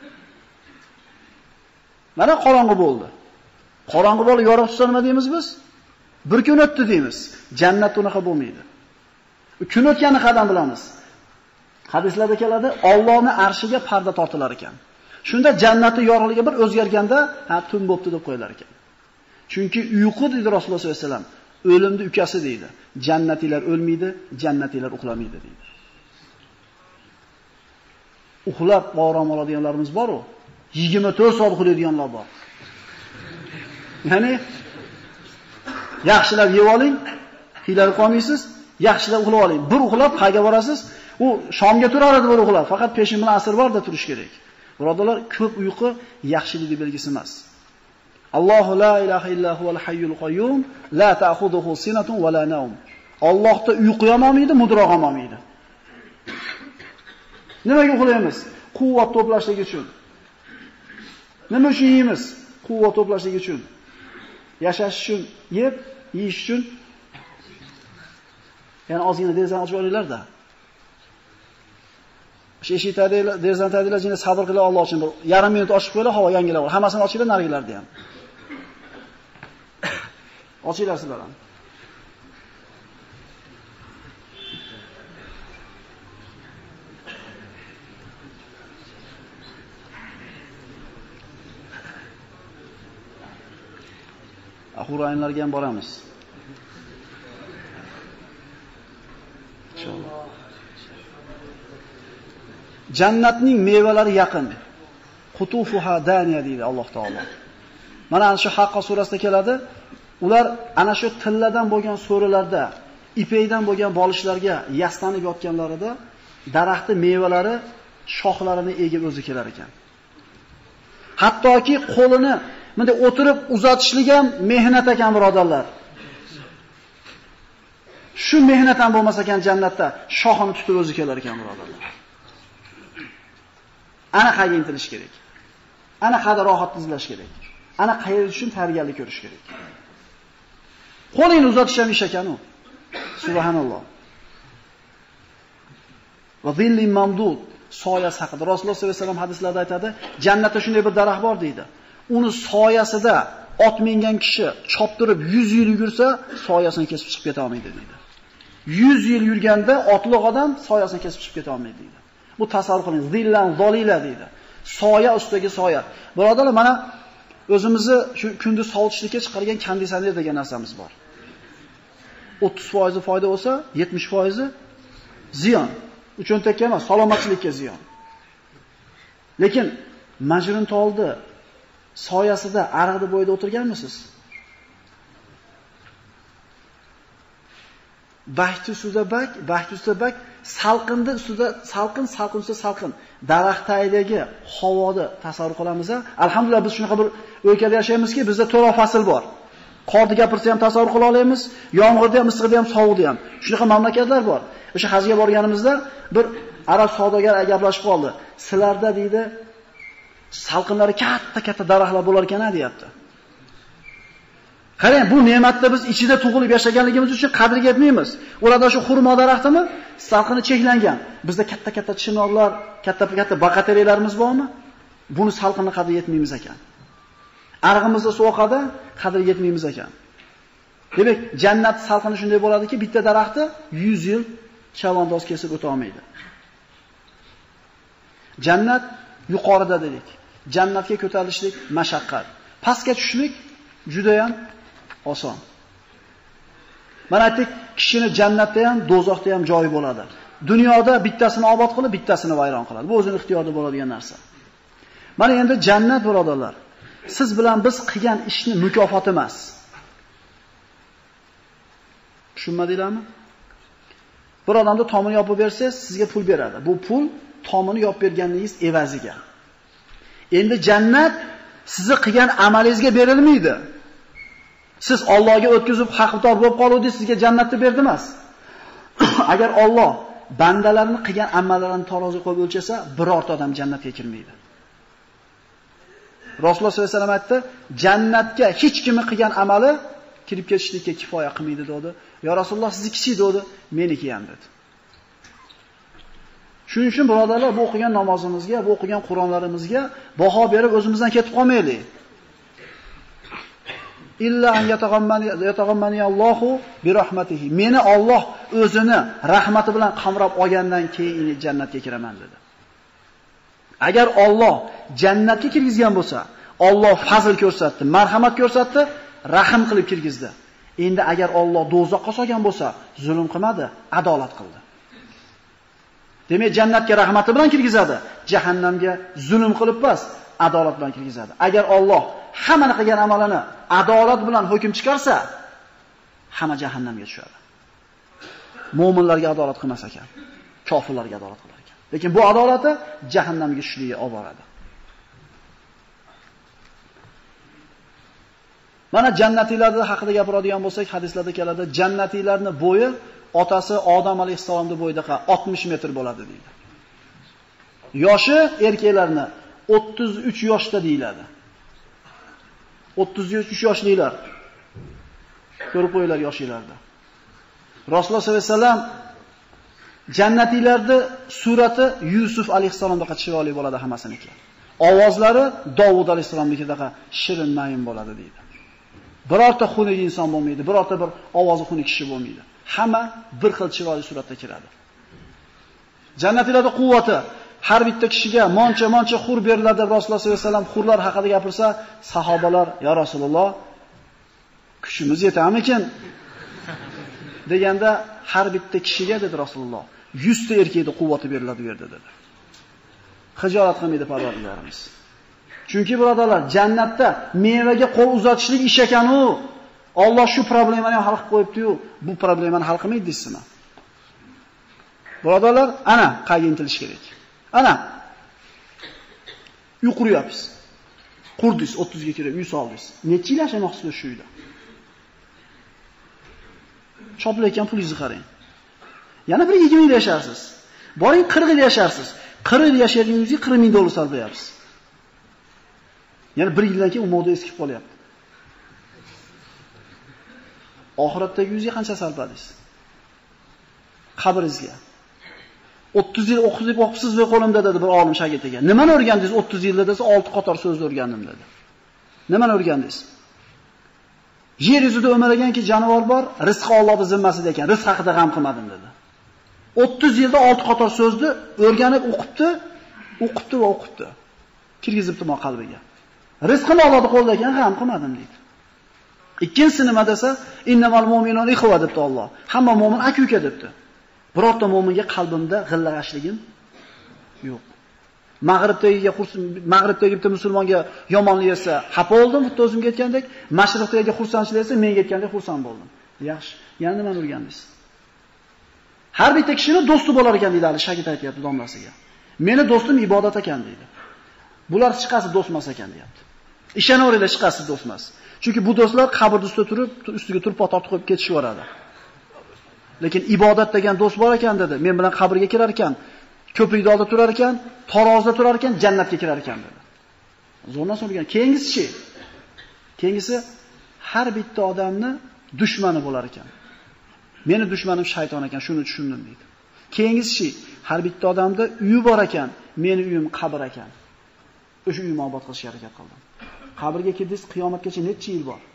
Mana qorong'i bo'ldi. Qorong'i bo'lib yorug' tutsa nima deymiz biz? Bir kun o'tdi deymiz. Jannat unaqa bo'lmaydi. Kun o'tgani qadam bilamiz. Hadislarda keladi, Allohning arshiga parda tortilar ekan. Shunda jannatning yorug'ligi bir o'zgarganda, ha tun bo'pti deb qo'yilar ekan. Chunki uyqu dedi Rasululloh sollallohu alayhi vasallam, o'limning ukasi deydi. Jannatilar o'lmaydi, jannatilar uxlamaydi deydi. Uxlab orom oladiganlarimiz bor-ku, 24 soat uxlaydiganlar bor. Ya'ni yaxshilab yeb oling, qiylab qolmaysiz, yaxshilab uxlab oling. Bir uxlab qayga borasiz? U shomga turar edi bir uxlab, faqat peshin bilan asr borda turish kerak. Birodarlar, ko'p uyqu yaxshilikning belgisi emas. Allohu la ilaha illa huval hayyul qayyum, la ta'khudhuhu sinatun va la nawm. Allohda uyqu ham olmaydi, mudroq ham olmaydi. Nimaga uxlaymiz? Quvvat to'plashlik uchun. Nima uchun yeymiz? Quvvat to'plashlik uchun. Yashash uchun, yeb, yeyish uchun. Ya'ni ozgina derazani ochib olinglar-da. Eshitadilar, derazani tadilar, jina sabr qilib Alloh uchun bir yarim minut ochib qo'yinglar, havo yangilab ol. Hammasini ochinglar, narigilarni ham. Ochinglar sizlar ham. Ahuraynlarga ham boramiz. Inshaalloh. Jannatning mevalari yaqin. Qutufuha daniya deydi Alloh taolo. Mana ana shu Haqqa surasida keladi. Ular ana shu tilladan bo'lgan so'rilarda, ipakdan bo'lgan bolishlarga yaslanib yotganlarida daraxtning mevalari shoxlarini egib o'zi kelar ekan. Hattoki qo'lini bunday o'tirib uzatishlik ham mehnat ekan birodarlar. Shu mehnat ham bo'lmasa ekan jannatda shoxini tutib o'zi kelar ekan birodarlar. Ana qayga intilish kerak. Ana qayda rohat izlash kerak. Ana qayerda uchun tarbiyali ko'rish kerak. Qo'lingni uzatish ham ish ekan u. Subhanalloh. Va zillin mamdud soyasi haqida Rasululloh sollallohu alayhi vasallam hadislarda aytadi, jannatda shunday bir daraxt bor deydi. Uni soyasida ot mingan kishi choptirib 100 yil yugursa, soyasini kesib chiqib keta olmaydi deydi. 100 yil yurganda otliq odam soyasini kesib chiqib keta olmaydi deydi. Bu tasavvur qiling, zillan zolila deydi. Soya ustiga soya. Birodarlar, mana o'zimizni shu kunduz sovutishlikka chiqargan konditsioner degan narsamiz bor. 30% foyda bo'lsa, 70% ziyon. Uchontakka emas, salomatchilikka ziyon. Lekin Majrun toldi soyasida arig'ni bo'yida o'tirganmisiz? Bahti ustida bak, salqinda ustida salqin, salqin ustida salqin. Daraxt tagidagi havoni tasavvur qilamiz-a? Alhamdulillah biz shunaqa bir o'lkada yashaymizki, bizda to'la fasl bor. Qorni gapirsa ham tasavvur qila olamiz, yomg'irda ham, issiqda ham, sovuqda ham. Shunaqa mamlakatlar bor. O'sha hajga borganimizda bir arab savdogar gaplashib qoldi. Sizlarda deydi, salqinlari katta daraxtlar bo'lar ekan-a deyapti. Qarang, bu ne'matda biz ichida tug'ilib yashaganligimiz uchun qadriga yetmaymiz. Ularda shu xurmo daraxtimi? Salqini cheklangan. Bizda katta chinorlar, katta baqateriyalarimiz bormi? Buni salqinni qadriga yetmaymiz ekan. Arg'imizda suv oqadi, qadriga yetmaymiz ekan. Demak, jannat salqini shunday bo'ladiki, bitta daraxtni 100 yil chavandoz kesib o'ta olmaydi. Jannat yuqorida dedik. Jannatga ko'tarilishlik mashaqqat. Pastga tushishlik juda ham oson. Mana aytdik, kishini jannatda ham, do'zaxda ham joyi bo'ladi. Dunyoda bittasini obod qilib, bittasini vayron qiladi. Bu o'zining ixtiyorida bo'ladigan narsa. Mana endi jannat birodarlar, siz bilan biz qilgan ishni mukofoti emas. Tushunmadinglarmi? Bir odamni tomini yopib bersangiz, sizga pul beradi. Bu pul tomini yopib berganingiz evaziga. Endi jannat sizni qilgan amalingizga berilmaydi. Siz Allohga o'tkazib haqdor bo'lib qoluvdingiz, sizga jannatni berdi emas. Agar Alloh bandalarning qilgan amallarini taroziga qo'yib o'lchasa, birorta odam jannatga kirmaydi. Rasululloh sollallohu alayhi vasallam aytdi, jannatga hech kimni qilgan amali kirib ketishlikka kifoya qilmaydi dedi. Ya Rasululloh, sizniki dedi, meniki ham dedi. Shuning uchun birodarlar, bu o'qigan namozimizga, bu o'qigan Qur'onlarimizga baho berib o'zimizdan ketib qolmaylik. Illa an yataghammani Allohu bi rahmatihi. Meni Alloh o'zini rahmati bilan qamrab olgandan keyin jannatga kiraman dedi. Agar Alloh jannatga kirgizgan bo'lsa, Alloh fazl ko'rsatdi, marhamat ko'rsatdi, rahim qilib kirgizdi. Endi agar Alloh do'zaxga solgan bo'lsa, zulm qilmadi, adolat qildi. Demak, jannatga rahmati bilan kirgizadi, jahannamga zulm qilib emas, adolat bilan kirgizadi. Agar Alloh hamma qilgan amalini adolat bilan hukm chiqarsa, hamma jahannamga tushadi. Mo'minlarga adolat qilmas ekan, kofirlarga adolat qilar ekan. Lekin bu adolati jahannamga tushishligiga olib boradi. Mana jannatiylar haqida gapiradigan bo'lsak, hadislarda keladi, jannatiylarning bo'yi otasi Odam alayhisolamning bo'yidaqa 60 metr bo'ladi deydi. Yoshi erkaklarni 33 yoshda deyiladi. 33 yoshlilar. Ko'rib qo'yinglar yoshinglarda. Rasululloh sollallohu alayhi vasallam jannatiylarning surati Yusuf alayhisolamdaqa chiroyli bo'ladi hammasiniki. Ovozlari Davud alayhisolamnikidaqa shirin mayin bo'ladi deydi. Birorta xunuk inson bo'lmaydi, birorta bir ovozi xunuk kishi bo'lmaydi. Hamma bir xil chiroyli suratda kiradi. Jannatiylarda quvvati har bitta kishiga moncha xur beriladi deb Rasululloh sollallohu alayhi vasallam xurlar haqida gapirsa, sahobalar, "Ya Rasululloh, kuchimiz yetarmikin?" deganda, har bitta kishiga dedi Rasululloh, 100 ta erkakning quvvati beriladi bu yerda dedi. Xijolat qilmaydi Parvardigorimiz. Chunki birodarlar, jannatda mevaga qo'l uzatishlik ish ekan u. Alloh shu problemani ham hal qilib qo'yibdi-yu, bu problemani hal qilmaydi deysizmi? Birodarlar, ana qayga intilish kerak. Ana. Uy quryapsiz. Qurdingiz, 30 ga kirib uy soldingiz. Necha yil yashamoqsiz shu uyda? Chopilayotgan pulingizni qarang. Yana bir 20 yil yasharsiz. Boring 40 yil yasharsiz. 40 yil yashaganingizga 40 ming dollar sarflayapsiz. Yana bir yildan keyin u moda eskib qolyapti. Oxiratdagi yuzga qancha sarfladingiz? Qabringizga. 30 yil o'qisiz va qo'limda dedi bir olim shogirdiga. Nimani o'rgandingiz 30 yilda desa 6 qator so'zni o'rgandim dedi. Nimani o'rgandingiz? Yer yuzida o'malaganki jonivor bor, rizqi Allohning zimmasida ekan, rizq haqida g'am qilmadim dedi. 30 yilda 6 qator so'zni o'rganib o'qibdi. Kirgizibdi mo qalbiga. Rizqini Allohning qo'lida ekan, g'am qilmadim dedi. Ikkinchisi nima desa, innamal mu'minun ikhwa debdi Alloh. Hamma mu'min aka-uka debdi. Birorta mu'minga qalbimda g'illag'ashligim yo'q. Mag'ribdagi bitta musulmonga yomonlik esa xafa bo'ldim, xuddi o'zimga aytgandek, mashriqdagi xursandchilik esa menga aytgandek xursand bo'ldim. Yaxshi, yana nimani o'rgandingiz? Har bitta kishining do'sti bo'lar ekan deydi Ali shagird aytayapti domlasiga. Meni do'stim ibodat ekan deydi. Bular hech qaysi do'st emas ekan deyapti. Ishonaveringlar, hech qaysi do'st emas. Chunki bu do'stlar qabr ustida turib, ustiga turpa tortib qo'yib ketishaveradi. Lekin ibodat degan do'st bor ekan dedi. Men bilan qabrga kirar ekan, ko'prikda oldi turar ekan, tarozda turar ekan, jannatga kirar ekan dedi. Zo'rdan so'rgan. Keyingisi har bitta odamni dushmani bo'lar ekan. Meni dushmanim shayton ekan, shuni tushundim deydi. Keyingisi har bitta odamda uyi bor ekan, meni uyim qabr ekan. O'sha uyimni obod qilishga harakat qildim. Qabrga kirdingiz, qiyomatgacha necha yil bor?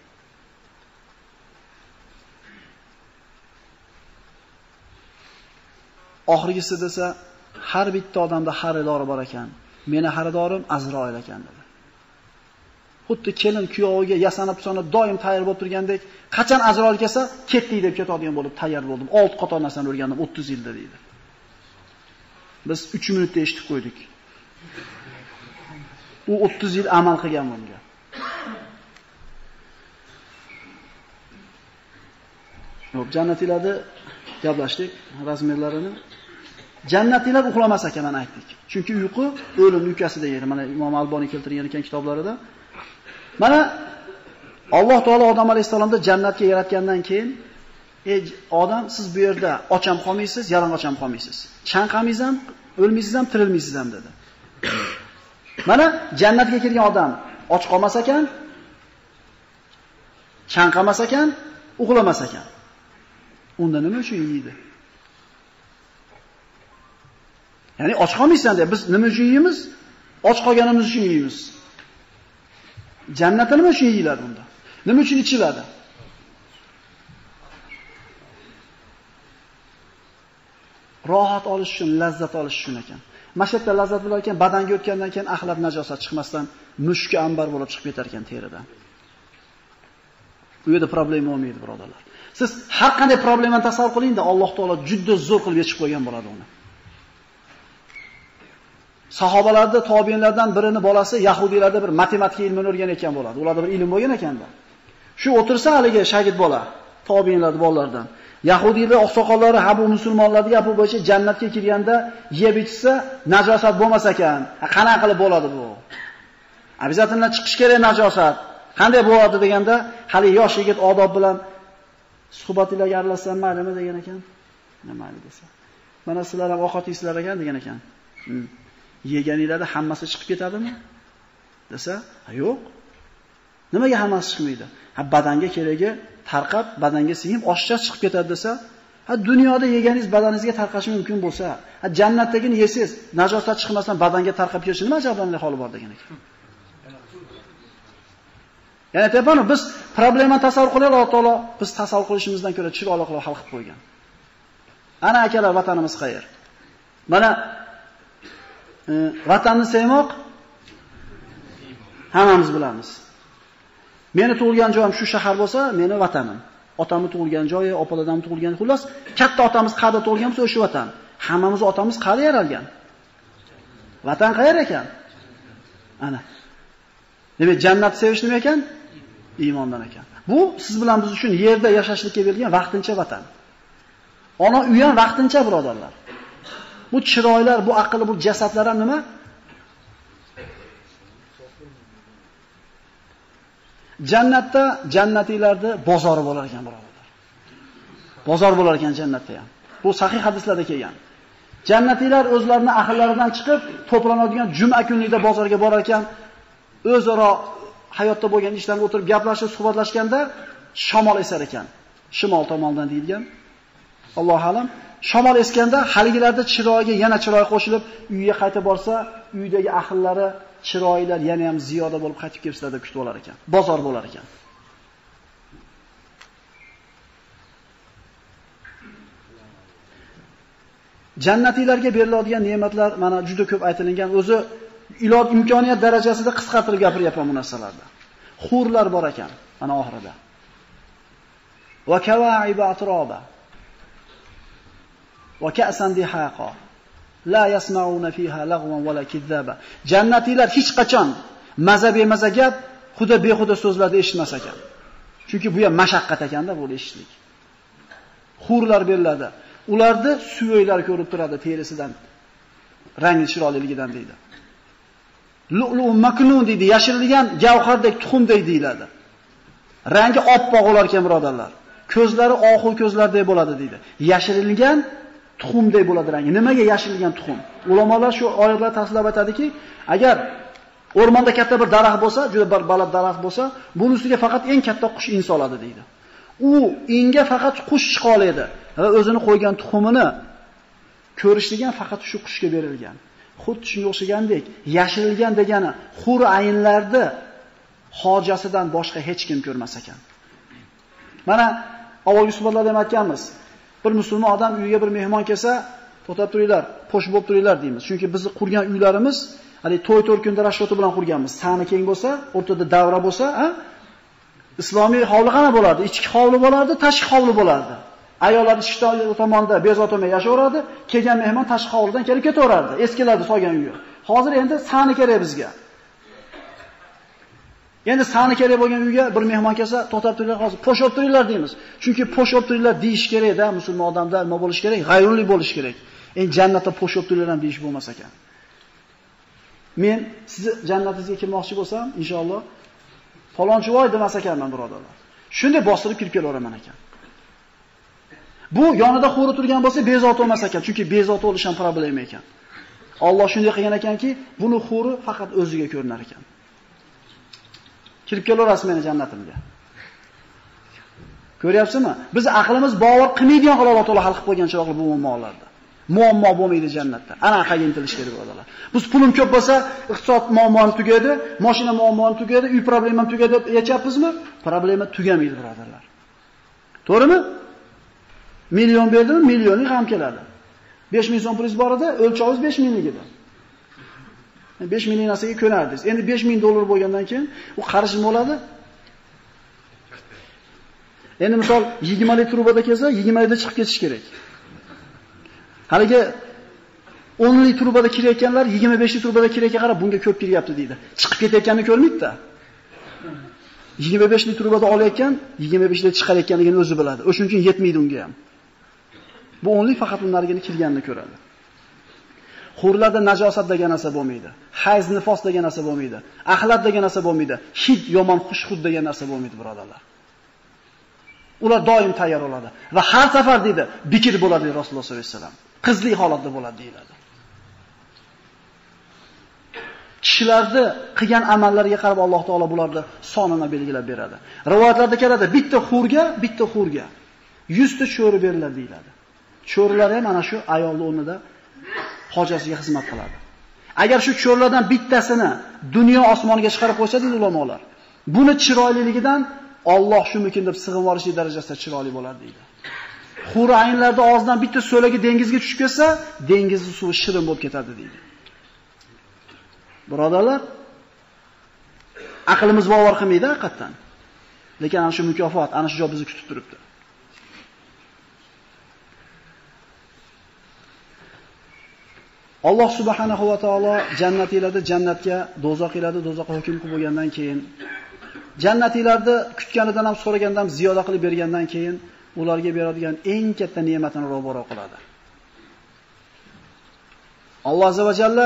Oxirgisi desa, har bitta odamda xaridori bor ekan. Meni xaridorim Azroil ekan dedi. Xuddi kelin kuyoviga yasanib doim tayyor bo'lib turgandek, qachon Azroil kelsa, ketdik deb ketadigan bo'lib tayyor bo'ldim. 6 qator narsani o'rgandim 30 yilda deydi. Biz 3 minutda eshitib qo'ydik. U 30 yil amal qilgan bunga. Yo'q, jannatiylarni gaplashdik, razmerlarini. Jannatiylar uxlamas ekan, mana aytdik. Chunki uyqu o'lim uyqasida yeri. Mana Imom Alboniy keltirgan ekan kitoblarida. Mana Alloh taolo Odam alayhisalomni jannatga yaratgandan keyin, "Ey odam, siz bu yerda och ham qolmaysiz, yalang'och ham qolmaysiz. Chanqamingiz ham, o'lmaysiz ham, tirilmaysiz ham" dedi. Mana jannatga kirgan odam och qolmas ekan, chanqamas ekan, uxlamas ekan. Unda nima uchun yeydi? Ya'ni och qolmaysan deb biz nima uchun yeymiz? Och qolganimiz uchun yeymiz. Jannatda nima uchun yeyiladi unda? Nima uchun ichiladi? Rohat olish uchun, lazzat olish uchun ekan. Mashatda lazzat bo'lar ekan, badanga o'tgandan keyin axlat najosat chiqmasdan mushka ambar bo'lib chiqib ketar ekan teridan. Bu yerda problema bo'lmaydi, birodarlar. Siz har qanday problemani tasavvur qiling-da, Alloh taolo juda zo'r qilib yechib qo'ygan bo'ladi uni. Sahobalarda tobiinlardan birini bolasi yahudiylarda bir matematika ilmini o'rganayotgan bo'ladi. Ularda bir ilm bo'lgan ekanda. Shu o'tirsa haligi shagird bola, tobiinlar bolalardan. Yahudiylar oqsoqollari ha bu musulmonlarga gapi bo'yicha jannatga kirganda yeb ichsa najosat bo'lmas ekan. Qanaqa qilib bo'ladi bu? Obязательно chiqish kerak najosat. Qanday bo'ladi deganda, hali yosh yigit odob bilan suhbatinglarga aralashsam maylimi degan ekan. Nima mayli desa. Mana sizlar ham ovqat yeysizlar ekan degan ekan. Yeganinglarda hammasi chiqib ketadimi? Desa, yo'q. Nimaga hammasi chiqmaydi? Badanga keragi tarqab, badanga singib oshcha chiqib ketadi desa, dunyoda yeganingiz badaningizga tarqashi mumkin bo'lsa, jannatdagini yesiz, najosat chiqmasdan badanga tarqab ketishi nima ajablanarli holi bor degan ekan. Ya'ni tepani biz problemani tasavvur qilaylik, Alloh taolo biz tasavvur qilishimizdan ko'ra chiroyli qilib hal qilib qo'ygan. Ana akalar, vatanimiz qayer? Mana vatanni sevmoq hammamiz bilamiz. Meni tug'ilgan joyim shu shahar bo'lsa, meni vatanim. Otamni tug'ilgan joyi, opa-dadamni tug'ilgan, xullas, katta otamiz qayerda tug'ilgan bo'lsa, o'sha vatan. Hammamiz otamiz qayerda yaralgan? Vatan qayer ekan? Ana. Demak, jannat sevish nima ekan? Iymondan ekan. Bu siz bilan biz uchun yerda yashashlikka berilgan vaqtincha vatan. Ona uy ham vaqtincha, birodarlar. Bu chiroylar, bu aql, bu jasadlar ham nima? Jannatda jannatiylarda bozori bo'lar ekan, birodarlar. Bozor bo'lar ekan jannatda ham. Bu sahih hadislarda kelgan. Jannatiylar o'zlarining ahllaridan chiqib, to'planadigan juma kunida bozorga borar ekan, o'zaro hayotda bo'lgan ishlarga o'tirib gaplashib, suhbatlashganda shamol esar ekan. Shimol tomondan deyilgan. Alloh alam. Shamol esganda haligilarda chiroyiga yana chiroy qo'shilib, uyga qaytib borsa, uydagi ahllari, chiroylar yana ham ziyoda bo'lib qaytib kelsalar deb kutib olar ekan. Bozor bo'lar ekan. Jannatiylarga beriladigan ne'matlar mana juda ko'p aytilgan. O'zi iloj imkoniyat darajasida qisqartirib gapiryapman bu narsalarda. Hurlar bor ekan mana oxirida. Va kawa'iba atroba. Va ka'san dihaqa. La yasma'una fiha lagwan wala kizaba. Jannatiylar hech qachon maza bemaza gap, xudo behuda so'zlarni eshitmas ekan. Chunki bu ham mashaqqat ekanda bu eshitlik. Hurlar beriladi. Ularda suyaklar ko'rib turadi terisidan, rangi chiroyliligidan deydi. Lu'lu maknun deydi, yashirilgan gavhardek tuxumdek deyiladi. Rangi oppoq bo'lar ekan, birodarlar. Ko'zlari oxu ko'zlardek bo'ladi deydi. Yashirilgan tuxumdek bo'ladi rangi. Nimaga yashirilgan tuxum? Ulamolar shu oyatlar tafsirlab aytadiki, agar o'rmonda katta bir daraxt bo'lsa, juda bir baland daraxt bo'lsa, buning ustiga faqat eng katta qush in soladi deydi. U inga faqat qush chiqa oladi va o'zini qo'ygan tuxumini ko'rishligan faqat shu qushga berilgan. Xuddi shunga o'xshagandek, yashirilgan degani hur aynlarni hojasidan boshqa hech kim ko'rmas ekan. Mana avvalgi suhbatlarda ham aytganmiz. Bir musulmon odam uyiga bir mehmon kelsa, to'xtab turinglar, qo'shib bo'lib turinglar deymiz. Chunki bizni qurgan uylarimiz Hali to'y to'rkunda rashodati bilan qurganmiz. Sani keng bo'lsa, o'rtada davra bo'lsa, islomiy hovli qana bo'lardi? Ichki hovli bo'lardi, tashqi hovli bo'lardi. Ayollar ichki tomonda bezovtamay yashaveradi, kelgan mehmon tashqi hovlidan kelib ketaverardi. Eskilarni solgan uyi. Hozir endi sani kerak bizga. Endi sani kerak bo'lgan uyga bir mehmon kelsa, to'xtab turinglar, hozir po'shib turinglar deymiz. Chunki po'shib turinglar deyish kerak-da, musulmon odamda nima bo'lish kerak? G'ayrunli bo'lish kerak. Endi jannatda po'shib turinglar ham deyish bo'lmas ekan. Men sizni jannatingizga kirmoqchi bo'lsam, inshaalloh falonchi voy demas ekanman, birodarlar. Shunday bostirib kirib kelaveraman ekan. Bu yonida xo'ri turgan bo'lsa bezovta bo'lmas ekan, chunki bezovta bo'lish ham problem ekan. Alloh shunday qilgan ekanki, buni xo'ri faqat o'ziga ko'rinar ekan. Kirib kelaverasiz meni jannatimga. Ko'ryapsizmi? Biz aqlimiz bovar qilmaydigan Alloh taolo hal qilib qo'ygan chiroqli bu muammolarda. Muammo bo'lmaydi jannatda. Ana qayga intilish kerak bo'ladi. Biz pulim ko'p bo'lsa, iqtisod muammom tugadi, mashina muammom tugadi, uy problemam tugadi deb yechapmizmi? Problema tugamaydi, birodarlar. To'g'rimi? Million berdimi, millionlik ham keladi. 5 ming so'm pulingiz bor edi, o'lchovingiz 5 minglik edi. 5 minglik narsaga ko'nardingiz. Endi 5 ming dollar bo'lgandan keyin u qarish bo'ladi. Endi misol 20 lik trubada kelsa, 20 likda chiqib ketish kerak. Haligi 10 lik trubada kirayotganlar 25 lik trubada kirayotga qarab bunga ko'p kiryapti deydi. Chiqib ketayotganini ko'rmaydi-da. 25 lik trubada olayotgan, 25 lik chiqarayotganligini o'zi biladi. O'shuning uchun yetmaydi unga ham. Bu 10 lik faqat unlarga kirganini ko'radi. Hurlarda najosat degan narsa bo'lmaydi. Hayz nifos degan narsa bo'lmaydi. Axlat degan narsa bo'lmaydi. Hid yomon xushxud degan narsa bo'lmaydi, birodarlar. Ular doim tayyor bo'ladi va har safar deydi, bikir bo'ladi Rasululloh sollallohu alayhi vasallam. Qizlik holatda bo'ladi deyiladi. Kishilarni qilgan amallariga qarab Alloh taolo bularni sonini belgilab beradi. Rivoyatlarda keladi, bitta xurga 100 ta cho'ri beriladi deyiladi. Cho'rilar ham ana shu ayolning o'rnida hojasiga xizmat qiladi. Agar shu cho'rlardan bittasini dunyo osmoniga chiqarib qo'ysa deydi ulamolar, buni chiroyliligidan Alloh shumikin deb sig'inib olishlik darajasida chiroyli bo'lar deydi. Huri aynlarda og'zidan bitta so'lagi dengizga tushib ketsa, dengizning suvi shirin bo'lib ketadi deydi. Birodarlar, aqlimiz bovar qilmaydi haqiqatan. Lekin ana shu mukofot, ana shu joy bizni kutib turibdi. Alloh subhanahu va taolo jannatiylarni jannatga, do'zaxiylarni do'zaxga hukm qilib bo'lgandan keyin, jannatiylarni kutganidan ham so'ragandan ham ziyoda qilib bergandan keyin ularga beradigan eng katta ne'matini ro'baro qiladi. Alloh azza va jalla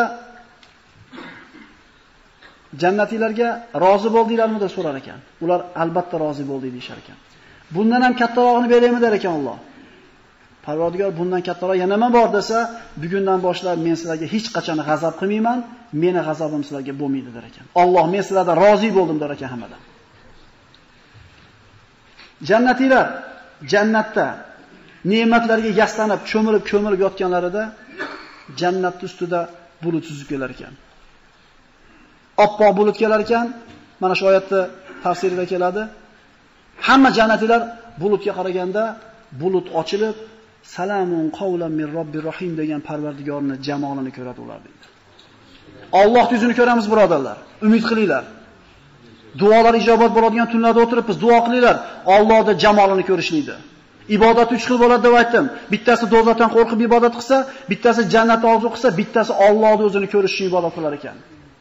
jannatiylarga rozi bo'ldinglarmi deb so'rar ekan. Ular albatta rozi bo'ldik deyshar ekan. Bundan ham kattarog'ini beraymi der ekan Alloh. Parvardigor bundan kattaroq yana nima bor desa, bugundan boshlab men sizlarga hech qachon g'azab qilmayman, meni g'azabim sizlarga bo'lmaydi der ekan. Alloh men sizlardan rozi bo'ldim der ekan hammadan. Jannatiylar jannatda ne'matlarga yaslanib, cho'milib yotganlarida jannat ustida bulut suzib kelar ekan. Oppoq bulut kelar ekan. Mana shu oyatda tafsirida keladi. Hamma jannatiylar bulutga qaraganda bulut ochilib, salamun qawlan min robbir rohim degan Parvardigorning jamolini ko'radi ular deydi. Alloh yuzini ko'ramiz birodarlar. Umid qilinglar. Duolar ijobat bo'ladigan tunlarda o'tirib biz duo qilinglar. Allohning jamolini ko'rishlikda. Ibodat 3 xil bo'ladi deb aytdim. Bittasi do'zaxdan qo'rqib ibodat qilsa, bittasi jannatni orzu qilsa, bittasi Allohning o'zini ko'rish uchun ibodat qilar ekan.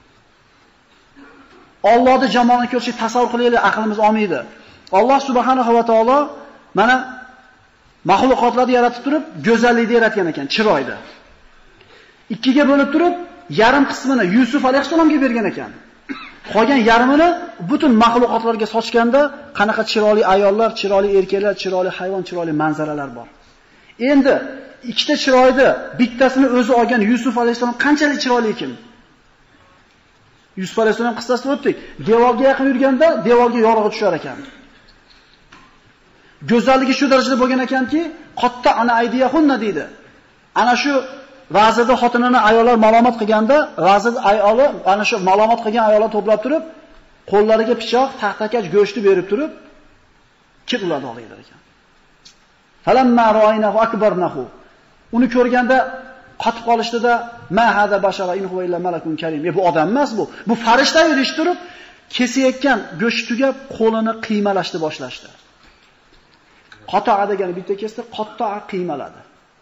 Allohning jamolini ko'rishni tasavvur qilaylik, aqlimiz olmaydi. Alloh subhanahu va taolo mana mahluqotlarni yaratib turib, go'zallikni yaratgan ekan, chiroyda. Ikkiga bo'lib turib, yarim qismini Yusuf alayhisalomga bergan ekan. Qolgan yarmini butun mahluqotlarga sochganda, qanaqa chiroyli ayollar, chiroyli erkaklar, chiroyli hayvon, chiroyli manzaralar bor. Endi ikkita chiroyda bittasini o'zi olgan Yusuf alayhisalom qanchalik chiroyli ekan? Yusuf alayhisalom qissasini o'tdik. Devorga yaqin yurganda, devorga yorug'i tushar ekan. Go'zalligi shu darajada bo'lgan ekanki, qotta ana aydiyahunna deydi. Ana shu va'zida xotinini ayollar malomat qilganda, va'zida ayoli ana shu malomat qilgan ayollar to'plab turib, qo'llariga pichoq, taxtakach go'shti berib turib, kir ularni olaylar ekan. Falamma ra'aynahu akbarnahu. Uni ko'rganda qotib qolishdida ma hada bashara in huwa illa malakun karim. Bu odam emas bu. Bu farishta edi turib, kesayotgan go'sht tugab qo'lini qiymalashni boshlashdi. Qato'a degani bitta kesdi, qatto'a qiymaladi.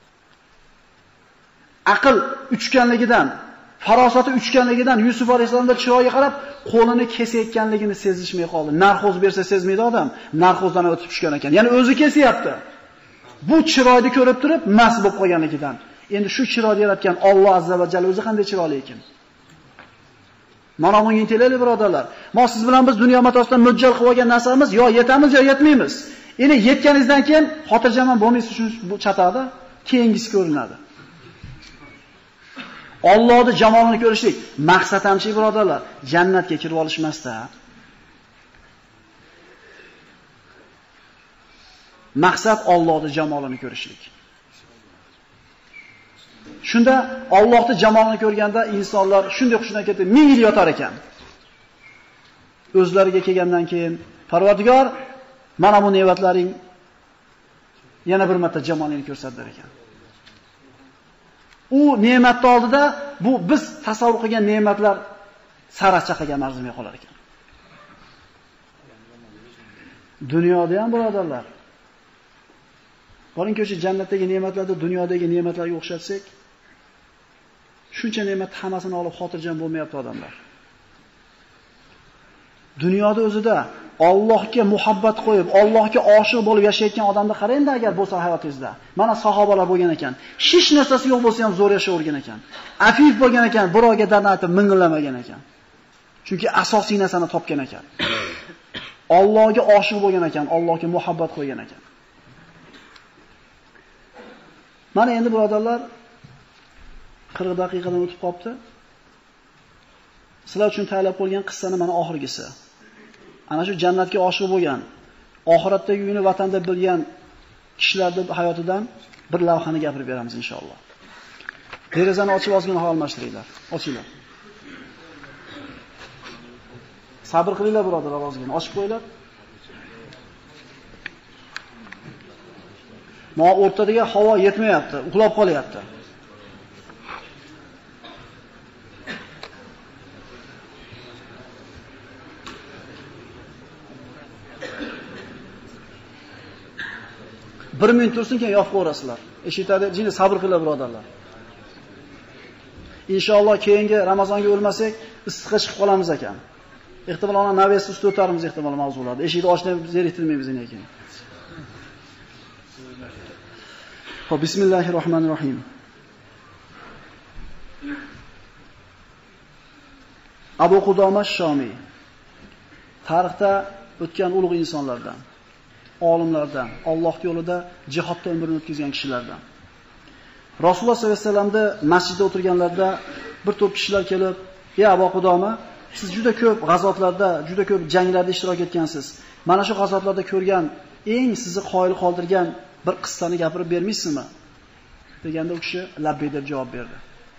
Aql uchganligidan, farosati uchganligidan Yusuf alayhisolamda chiroyiga qarab, qo'lini kesayotganligini sezishmay qoldi. Narxoz bersa sezmaydi odam, narxozdan o'tib tushgan ekan. Ya'ni o'zi kesyapti. Bu chiroyni ko'rib turib, mast bo'lib qolganligidan. Endi shu chiroyni yaratgan Alloh azza va jalla o'zi qanday chiroyli ekan? Mana bunga intilaylik birodarlar. Siz bilan biz dunyo matosidan mo'ljal qilib olgan narsamiz yo yetamiz yo yetmaymiz. Endi yetganingizdan keyin xotirjam bo'lmaysiz uchun bu chatadi, keyingisi ko'rinadi. Allohning jamolini ko'rishlik maqsad hamchi birodarlar, jannatga kirib olishmasda. Maqsad Allohning jamolini ko'rishlik. Shunda Allohning jamolini ko'rganda insonlar shunday xushdan ketib 1000 yil yotar ekan. O'zlariga kelgandan keyin Parvardigor, mana bu ne'matlaring yana bir marta jamolingni ko'rsatdi ekan. U ne'matni oldida bu biz tasavvur qilgan ne'matlar saracha qilgan arzimay qolar ekan. Dunyoda ham birodarlar. Boringki o'sha jannatdagi ne'matlarni dunyodagi ne'matlarga o'xshatsak, shuncha ne'mat hammasini olib xotirjam bo'lmayapti odamlar. Dunyoda o'zida Allohga muhabbat qo'yib, Allohga oshiq bo'lib yashayotgan odamni qarang-da agar bo'lsa hayotingizda. Mana sahobalar bo'lgan ekan. Hech narsasi yo'q bo'lsa ham zo'r yashayvergan ekan. Afif bo'lgan ekan, birovga dard aytib ming'illamagan ekan. Chunki asosiy narsani topgan ekan. Allohga oshiq bo'lgan ekan, Allohga muhabbat qo'ygan ekan. Mana endi birodarlar 40 daqiqadan o'tib qopti. Sizlar uchun tayyorlab qo'ygan qissani mana oxirgisi. Ana shu jannatga oshiq bo'lgan, oxiratdagi uyini vatanda bilgan kishilarning hayotidan bir lavhani gapirib beramiz inshaalloh. Derazani ochib ozgina havo almashtiringlar. Ochinglar. Sabr qilinglar birodarlar, ozgina ochib qo'yinglar. Mana o'rtadagi havo yetmayapti, uxlab qolyapti. Bir minut tursin keyin yopib qo'yasizlar. Eshitadi, jini sabr qilinglar birodarlar. Inshaalloh keyingi Ramazonga o'lmasak, issiqqa chiqib qolamiz ekan. Ehtimol ona navbasi ustida o'tarmiz ehtimol mavzularda. Eshikni ochib zeriktirmaymiz ekan. Xo'p, bismillahirrohmanirrohim. Abu Qudoma Shomiy tarixda o'tgan ulug' insonlardan, olimlardan, Alloh yo'lida jihodda umrini o'tkazgan kishilardan. Rasululloh sollallohu alayhi vasallamda masjidda o'tirganlarda bir to'p kishilar kelib, "Ey Abu Qudoma, siz juda ko'p g'azotlarda, juda ko'p janglarda ishtirok etgansiz. Mana shu g'azotlarda ko'rgan eng sizni qoyil qoldirgan bir qissani gapirib bermaysizmi?" deganda u kishi labbay deb javob berdi.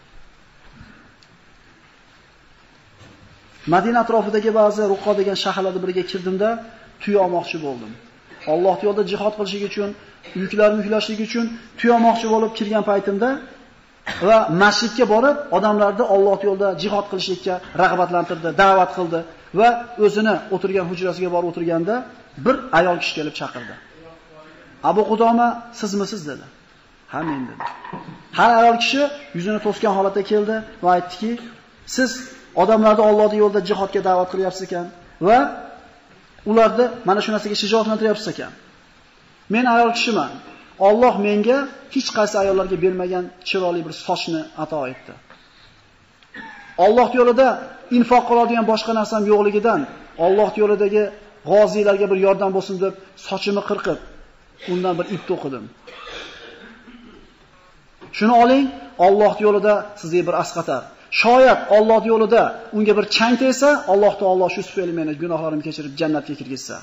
Madina atrofidagi ba'zi Ruqqa degan shaharlarga biriga kirdimda, tuya olmoqchi bo'ldim. Alloh yo'lida jihad qilishlik uchun, yuklarni yuklashlik uchun tuya olmoqchi bo'lib kirgan paytimda va masjidga borib, odamlarni Alloh yo'lida jihad qilishlikka rag'batlantirdi, da'vat qildi va o'zini o'tirgan hujrasiga borib o'tirganda bir ayol kishi kelib chaqirdi. Abu Qudoma, sizmisiz dedi. Ha, men dedi. Har ayol kishi yuzini to'sgan holatda keldi va aytdiki, siz odamlarni Allohning yo'lida jihodga da'vat qilyapsiz ekan va ularni mana shu narsaga shijoatlantiryapsiz ekan. Men ayol kishiman. Alloh menga hech qaysi ayollarga bermagan chiroyli bir sochni ato etdi. Alloh yo'lida infoq qiladigan boshqa narsam yo'qligidan Alloh yo'lidagi g'oziylarga bir yordam bo'lsin deb sochimni qirqib, undan bir ip to'qidim. Shuni oling, Alloh yo'lida sizga bir asqatar. Shoyat Alloh yo'lida unga bir chang tegsa, Alloh taolo shu tufayli meni gunohlarimni kechirib jannatga kirgizsa.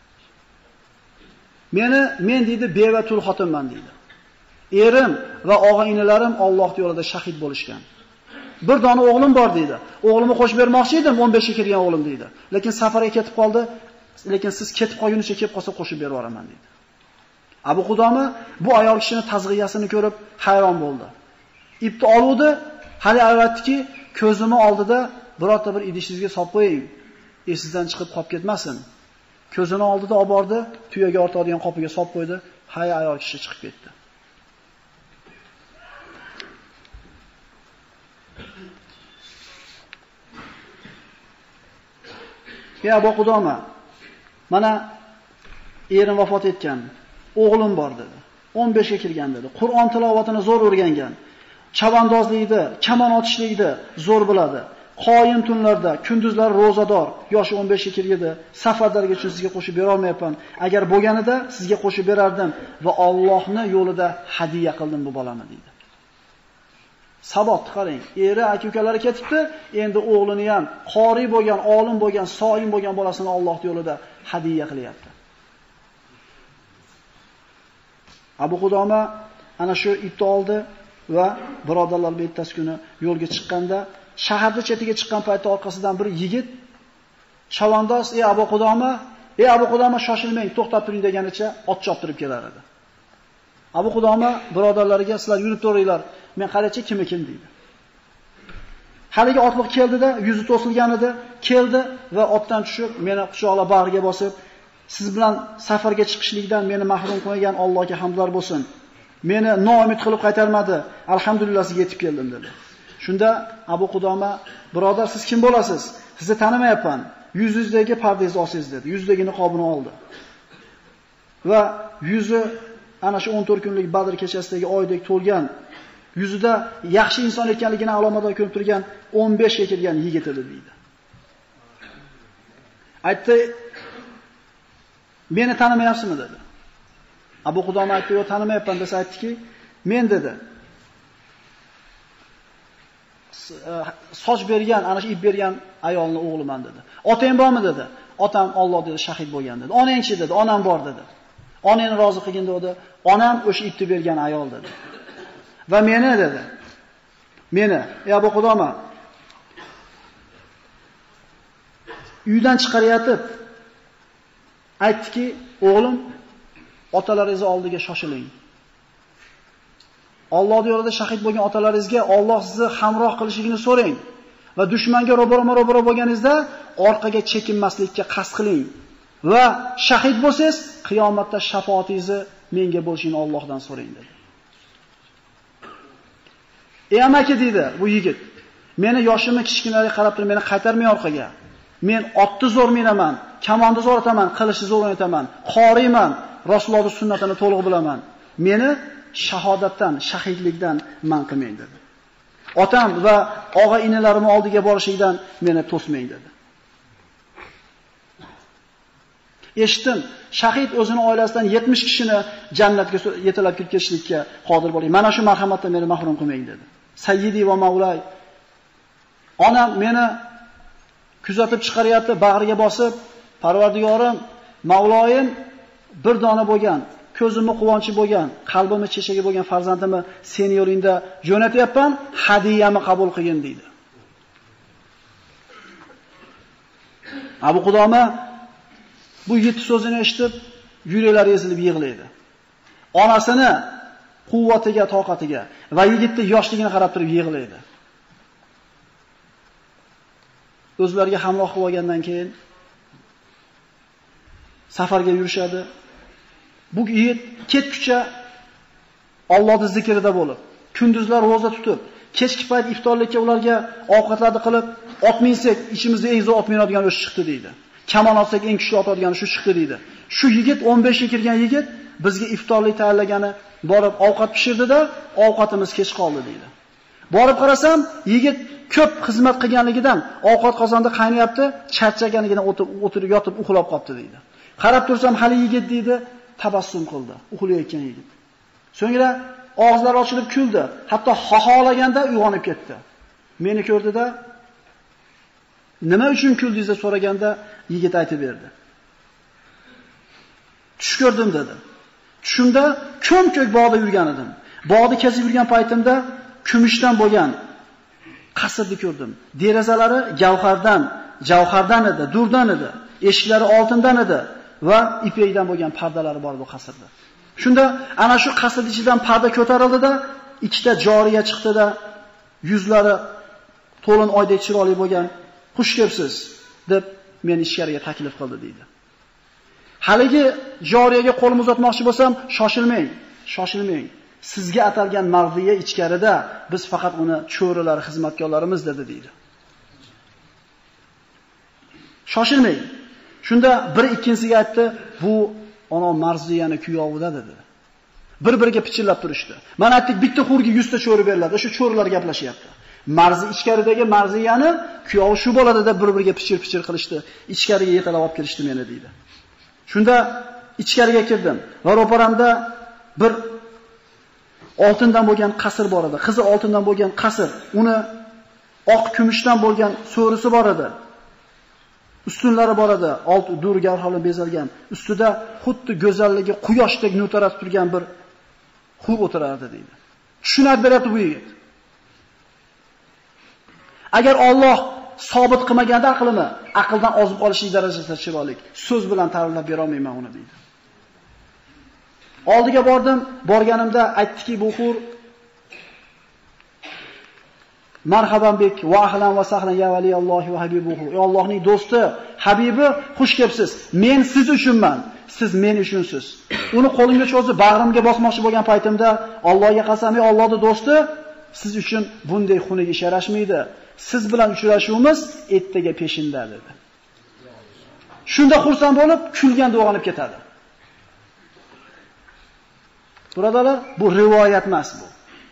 Men deydi beva tul xotinman deydi. Erim va og'a-inilarim Alloh yo'lida shahid bo'lishgan. Bir dona o'g'lim bor deydi. O'g'limni qo'shib bermoqchi edim, 15 ga kirgan o'g'lim deydi. Lekin safarga ketib qoldi. Lekin siz ketib qolgunicha kelib qolsa qo'shib berib yuboraman deydi. Abu Qudoma bu ayol kishining tazg'iyasini ko'rib hayron bo'ldi. ipni oluvdi, hali aytdiki, ko'zimni oldida birorta bir idishingizga solib qo'ying. Esingizdan chiqib qolib ketmasin. Ko'zini oldida olib bordi, tuyaga ortadigan qopiga solib qo'ydi. Hay ayol kishi chiqib ketdi. Ya Abu Qudoma, mana erim vafot etgan, o'g'lim bor dedi. 15 ga kirgan dedi. Qur'on tilovatini zo'r o'rgangan. Chavandozlikda, kamon otishlikda zo'r biladi. Qoyim tunlarda, kunduzlar ro'zador, yoshi 15 ga kirganda safarlarga uchun sizga qo'shib bera olmayapman. Agar bo'lganida sizga qo'shib berardim va Allohning yo'lida hadiya qildim bu bolani dedi. Sabot qarang, eri aka-ukalari ketibdi, endi o'g'lini ham qori bo'lgan, olim bo'lgan, soim bo'lgan bolasini Alloh yo'lida hadiya qilyapti. Abu Qudoma ana shu ipni oldi va birodarlar bittasi kuni yo'lga chiqqanda, shaharda chetiga chiqqan paytda orqasidan bir yigit chavandoz, Abu Qudoma shoshilmang, to'xtab turing deganicha ot choptirib kelar edi. Abu Qudoma birodarlariga sizlar yurib turinglar, men qarachi kim deydi. Haligi otliq keldida, yuzi to'silgan edi, keldi va otdan tushib, meni quchoqlab bag'riga bosib, siz bilan safarga chiqishlikdan meni mahrum qilgan Allohga hamdlar bo'lsin. Meni noumid qilib qaytarmadi. Alhamdulillah sizga yetib keldim dedi. Shunda Abu Qudoma, birodar siz kim bo'lasiz? Sizni tanimayapman. Yuzingizdagi pardangizni olsangiz dedi. Yuzdagi niqobini oldi. Va yuzi ana shu 14 kunlik Badr kechasidagi oydek to'lgan, yuzida yaxshi inson ekanligini alomatlar ko'rib turgan 15 ga kirgan yigit edi deydi. Aytdi, meni tanimayapsizmi dedi. Abu Qudoma aytdi, yo'q tanimayapman desa aytdiki, men dedi soch bergan, ana shu ip bergan ayolning o'g'liman dedi. Otang bormi dedi. Otam Alloh dedi shahid bo'lgan dedi. Onangchi dedi, onam bor dedi. Onangni rozi qilgin dedi. Onam o'sha ipni bergan ayol dedi. Va meni dedi. Meni, Abu Qudoma uydan chiqarayotib aytdiki, o'g'lim, otalaringiz oldiga shoshiling. Alloh yo'lida shahid bo'lgan otalaringizga Alloh sizni hamroh qilishligini so'rang va dushmanga ro'baro bo'lganingizda orqaga chekinmaslikka qasd qiling va shahid bo'lsangiz, qiyomatda shafaatingizni menga bo'lishini Allohdan so'rang dedi. Amaki dedi bu yigit, meni yoshimni kichkinalariga qarab turib, meni qaytarmay orqaga. Men otni zo'r minaman, kamonni zo'r otaman, qilichni zo'r o'ynataman, qoriyman, Rasulullohning sunnatini to'liq bilaman. Meni shahodatdan, shahidlikdan man qilmang dedi. Otam va og'a-inalarim oldiga borishlikdan meni to'smang dedi. Eshitdim, shahid o'zini oilasidan 70 kishini jannatga yetalab kirib ketishlikka qodir bo'ling. Mana shu marhamatdan meni mahrum qilmang dedi. Sayyidi va Mavlay. Onam meni kuzatib chiqaryapti, bag'riga bosib, Parvardigorim, Mavloyim bir dona bo'lgan, ko'zimni quvonchi bo'lgan, qalbimni chechagi bo'lgan farzandimni seni yo'lingda jo'natyapman, hadiyamni qabul qilgin dedi. Abu Qudoma bu yetti so'zini eshitib, yuraklari ezilib yig'laydi. Onasini quvvatiga, toqatiga va yigitning yoshligini qarab turib yig'laydi. O'zlariga hamroh qilib olgandan keyin safarga yurishadi. Bu yigit ketguncha Allohning zikrida bo'lib, kunduzlar roza tutib, kechki payt iftorlikka ularga ovqatlarni qilib, ot minsak, ichimizda eng zo'r ot minadigan o'sha chiqdi deydi. Kamon otsak eng kuchli otadigan shu chiqdi deydi. Shu yigit 15 ga kirgan yigit bizga iftorlik tayyorlagani borib ovqat pishirdi-da, ovqatimiz kech qoldi deydi. Borib qarasam, yigit ko'p xizmat qilganligidan ovqat qozonda qaynayapti, charchaganidan o'tirib yotib uxlab qoldi deydi. Qarab tursam, hali yigit deydi, tabassum qildi, uxlayotgan yigit. So'ngra og'izlari ochilib kuldi, hatto xoholaganda uyg'onib ketdi. Meni ko'rdi-da, nima uchun kuldingiz deb so'raganda yigit aytib berdi. Tush ko'rdim dedi. Tushimda ko'm-ko'k bog'da yurgan edim. Bog'da kezib yurgan paytimda kumushdan bo'lgan qasrni ko'rdim. Derazalari javhardan edi, durdan edi. Eshiklari oltindan edi va ipakdan bo'lgan pardalari bor bu qasrda. Shunda ana shu qasr ichidan parda ko'tarildi-da, ikkita joriya chiqdi-da, yuzlari to'lin oydek chiroyli bo'lgan, "Xush kelibsiz" deb meni ichkariga taklif qildi deydi. Haligi joriyaga qo'lim uzatmoqchi bo'lsam, shoshilmang. Sizga atalgan marziya ichkarida, biz faqat uni cho'rilar, xizmatkorlarimiz dedi deydi. Shoshilmang. Shunda bir ikkinchisiga aytdi, "Bu ona marziyani kuyovida" dedi. Bir-biriga pichillab turishdi. Mana aytdik, bitta xurga 100 ta cho'ri beriladi. O'sha cho'rilar gaplashyapti. Marzi ichkaridagi marziyani kuyovi shu bo'ladi deb bir-biriga pichir-pichir qilishdi. Ichkariga yetalab olib kelishdi meni deydi. Shunda ichkariga kirdim va ro'paramda bir oltindan bo'lgan qasr bor edi. Qizil oltindan bo'lgan qasr, uni oq kumushdan bo'lgan so'risi bor edi. Ustunlari bor edi, dur gavharli bezalgan. Ustida xuddi go'zalligi quyoshdek nutarab turgan bir xur o'tirardi deydi. Tushunib beradi bu yigit. Agar Alloh sobit qilmaganda aqlini, aqldan ozib olishlik darajasida chiroyli, so'z bilan ta'riflab bera olmayman uni deydi. Oldiga bordim, borganimda aytdiki, bu xur marhaban bek va ahlan va sahlan ya vali Alloh va habibuhu. Ey Allohning do'sti, habibi, xush kelibsiz. Men siz uchunman, siz men uchunsiz. Uni qo'limga cho'zib bag'rimga bosmoqchi bo'lgan paytimda Allohga qasam, ey Allohning do'sti, siz uchun bunday xunuk ish yarashmaydi. Siz bilan uchrashuvimiz ertaga peshinda dedi. Shunda xursand bo'lib, kulgan uyg'onib ketadi. Birodarlar, bu rivoyat emas bu.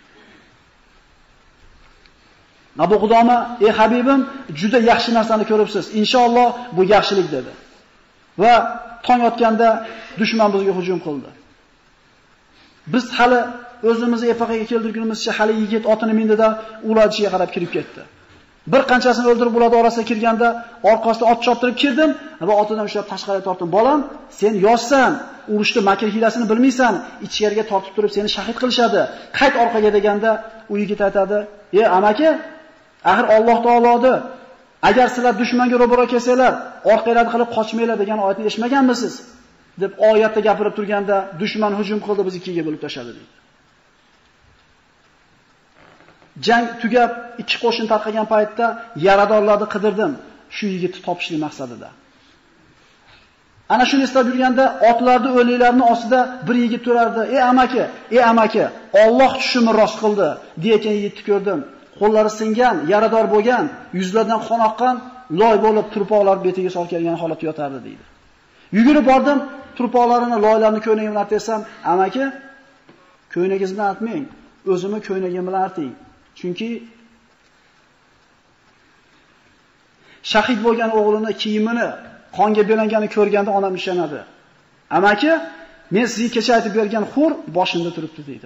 Abu Qudoma, ey habibim, juda yaxshi narsani ko'ribsiz. Inshaalloh bu yaxshilik dedi. Va tong otganda dushman bizga hujum qildi. Biz hali o'zimizni epaqaga keltirgunimizcha hali yigit otini mindida ularchiga qarab kirib ketdi. Bir qanchasini o'ldirib ular orasiga kirganda orqasidan ot choptirib kirdim va otidan ushlab tashqariga tortdim. Bolam, sen yoshsan, urushda makr hilasini bilmaysan, ichkariga tortib turib seni shahid qilishadi. Qayt orqaga deganda u yigit aytadi: "Ey amaki, axir Alloh taolodi, agar sizlar dushmanga ro'baro kelsanglar, orqalarni qilib qochmanglar degan oyatni eshitmaganmisiz?" deb oyatda gapirib turganda dushman hujum qildi, biz ikkiga bo'lib tashladi deydi. Jang tugab, ikki qo'shin tarqagan paytda yaradorlarni qidirdim, shu yigitni topishlik maqsadida. Ana shuni istab yurganda otlarni o'liklarini ostida bir yigit turardi. Ey amaki, Alloh tushimni rost qildi" degan yigitni ko'rdim. Qo'llari singan, yarador bo'lgan, yuzlaridan qon oqqan, loy bo'lib turpoqlar betiga solgan holatda yotardi deydi. Yugurib bordim, turpoqlarini, loylarni ko'ynagim bilan artsam, "Amaki, ko'ynagingiz bilan artmang, o'zimni ko'ynagim bilan arting. Chunki shahid bo'lgan o'g'lini kiyimini qonga belanganini ko'rganda onam ishonadi. Amaki, men sizga kecha aytib bergan xur boshimda turibdi" deydi.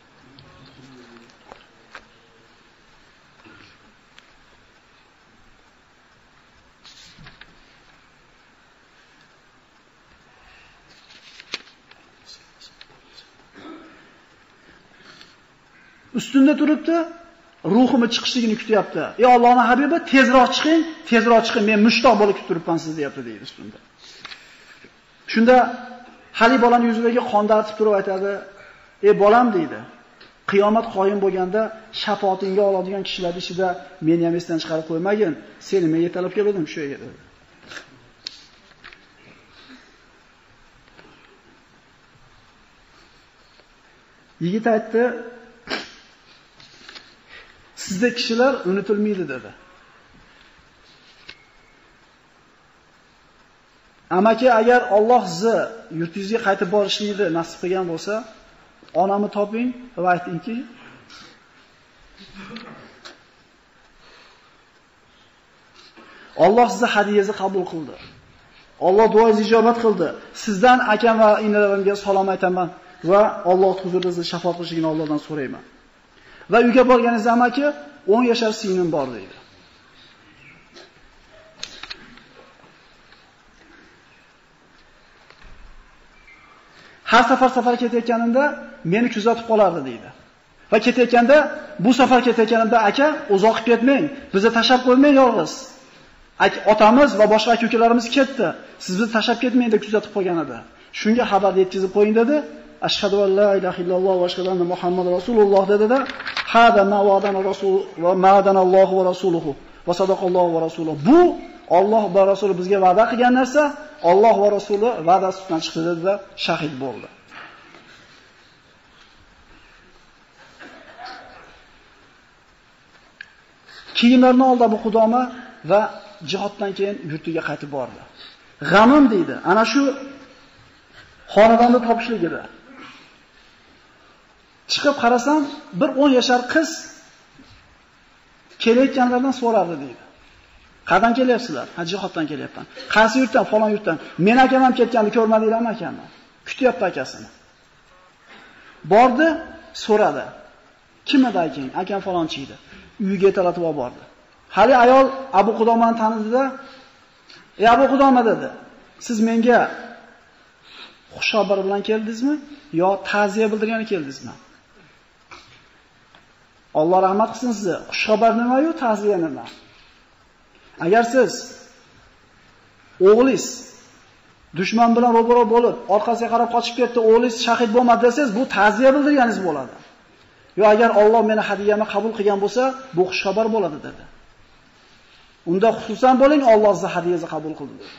Ustunda turibdi, ruhimni chiqishligini kutyapti. "Ey Allohning habibi, tezroq chiqing, men mushtoq bo'lib kutib turibman sizni" deyapti deydi ustunda. Shunda hali bolaning yuzidagi qonni artib turib aytadi: "Ey bolam" deydi. "Qiyomat qoyim bo'lganda shafoatingga oladigan kishilar ichida meni ham esdan chiqarib qo'ymagin. Seni men yetalab keldim shu yerga" dedi. Yigit aytdi: "Sizda kishilar unutilmaydi" dedi. "Amaki, agar Alloh sizni yurtingizga qaytib borishlikni nasib qilgan bo'lsa, onamni toping va aytingki, Alloh sizni hadiyangizni qabul qildi. Alloh duoingizni ijobat qildi. Sizdan akam va inalarimga salom aytaman va Alloh huzurida shafoat qilishini Allohdan so'rayman. Va uyga borganingizda amaki, 10 yashar singlim bor" deydi. Har safar ketayotganimda meni kuzatib qolardi deydi. Va ketayotganda, bu safar ketayotganimda "Aka, uzoq ketmang, bizni tashab qo'ymang yolg'iz. Otamiz va boshqa aka-ukalarimiz ketdi. Siz bizni tashab ketmang" deb kuzatib qo'ygan edi. Shunga xabar yetkazib qo'ying dedi ashhadu an la ilaha illalloh va ashhadu anna muhammadar rasululloh dedi-da, hada ma wa'adana rasul va ma'adana Alloh va rasuluhu va sadaqallohu va rasuluhu. Bu Alloh va rasuli bizga va'da qilgan narsa, Alloh va rasuli va'dasidan chiqdi dedi-da, shahid bo'ldi. Kiyimlarini oldi Abu Qudoma va jihoddan keyin yurtiga qaytib bordi. G'amim deydi. Ana shu xonadonni topishlik edi. Chiqib qarasam, bir 10 yashar qiz kelayotganlardan so'rardi deydi. Qayerdan kelyapsizlar? Ha, jihoddan kelyapman. Qaysi yurtdan? Falon yurtdan. Men akam ham ketganini ko'rmadinglarmi akamni? Kutyapti akasini. Bordi, so'radi. Kim edi akang? Akam falonchi edi. Uyiga yetalatib olib bordi. Hali ayol Abu Qudomani tanidida, "Ey Abu Qudoma" dedi. "Siz menga xushxabar bilan keldingizmi yo ta'ziya bildirgani keldingizmi?" Alloh rahmat qilsin sizni. Xushxabar nima-yu, ta'ziya nima? Agar siz o'g'lingiz dushman bilan ro'baro bo'lib, orqasiga qarab qochib ketdi, o'g'lingiz shahid bo'lmadi desangiz, bu ta'ziya bildirganingiz bo'ladi. Yo agar Alloh meni hadiyamni qabul qilgan bo'lsa, bu xushxabar bo'ladi dedi. Unda xususan bo'ling, Alloh sizni hadiyangizni qabul qildi dedi.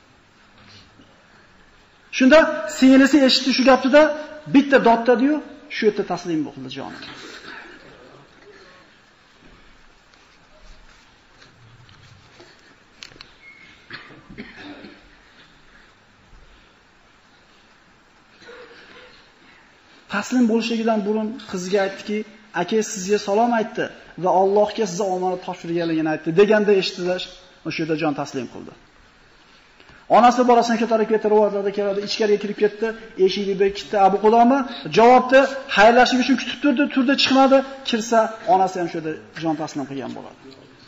Shunda singlisi eshitdi shu gapni-da, bitta dodtadi-yu, shu yerda taslim bo'ldi jonim. Taslim bo'lishligidan burun qizga aytdiki, "Aka sizga salom aytdi va Allohga sizni omonat topshirganligini aytdi" deganda eshitdi, o'sha yerda jon taslim qildi. Onasi bolasini ko'tarib ketdi, rivoyatlarda keladi, ichkariga kirib ketdi, eshikni bekitdi. Abu Qudoma javobni xayrlashib uchun kutib turdi, chiqmadi. Kirsa, onasi ham shu yerda jon taslim qilgan bo'ladi.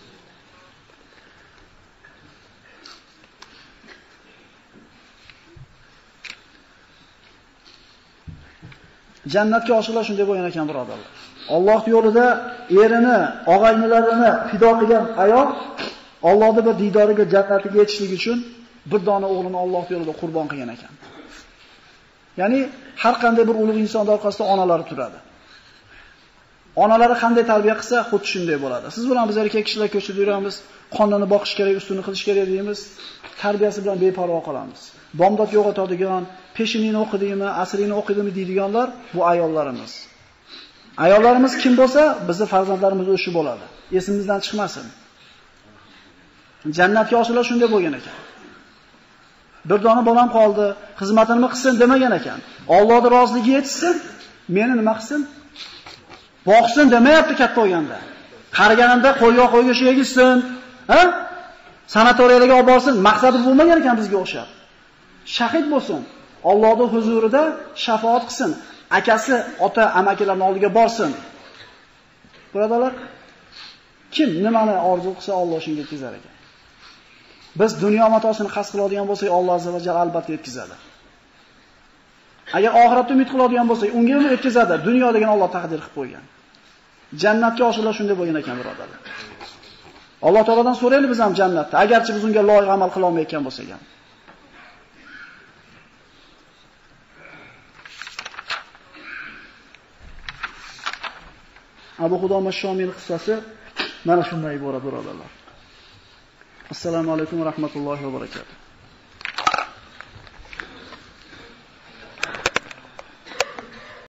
Jannatga oshiqlar shunday bo'lgan ekan, birodarlar. Alloh yo'lida erini, og'aynilarini fido qilgan ayol Allohning bir diydoriga, jannatiga yetishlik uchun bir dona o'g'lini Alloh yo'lida qurbon qilgan ekan. Ya'ni har qanday bir ulug' insonning orqasida onalari turadi. Onalari qanday tarbiya qilsa, xuddi shunday bo'ladi. Siz bilan biz erkak kishilar ko'chada yuramiz, qonunni boqish kerak, ustini qilish kerak deymiz, tarbiyasi bilan beparvo qolamiz. Bomdod yo'qotadigan, peshinini o'qidimi, asrini o'qidimi deydiganlar bu ayollarimiz. Ayollarimiz kim bo'lsa, bizning farzandlarimiz o'sha bo'ladi. Esimizdan chiqmasin. Jannatga oshiqlar shunday bo'lgan ekan. Bir dona bolam qoldi, xizmatini qilsin demagan ekan. Allohning roziligi yetsin, meni nima qilsin? Boqsin demayapti katta bo'lganda. Qariganimda qo'yga egilsin, ha? Sanatoriyaga olib borsin, maqsadi bo'lmagan ekan bizga o'xshab. Shahid bo'lsin, Allohning huzurida shafaat qilsin, akasi, ota, amakilarning oldiga borsin. Birodarlar, kim nimani orzu qilsa Alloh shunga yetkazar ekan. Biz dunyo matosini qasd qiladigan bo'lsak, Alloh azza va jalla albatta yetkazadi. Agar oxiratda umid qiladigan bo'lsak, unga ham yetkazadi. Dunyo degan Alloh taqdir qilib qo'ygan. Jannatga oshiqlar shunday bo'lgan ekan, birodarlar. Alloh taoladan so'raylik biz ham jannatda, agarchi biz unga loyiq amal qila olmayotgan bo'lsak ham. Abu Qudoma Shomil qissasi mana shunday iborat, birodarlar. Assalomu alaykum va rahmatullohi va barakatuh.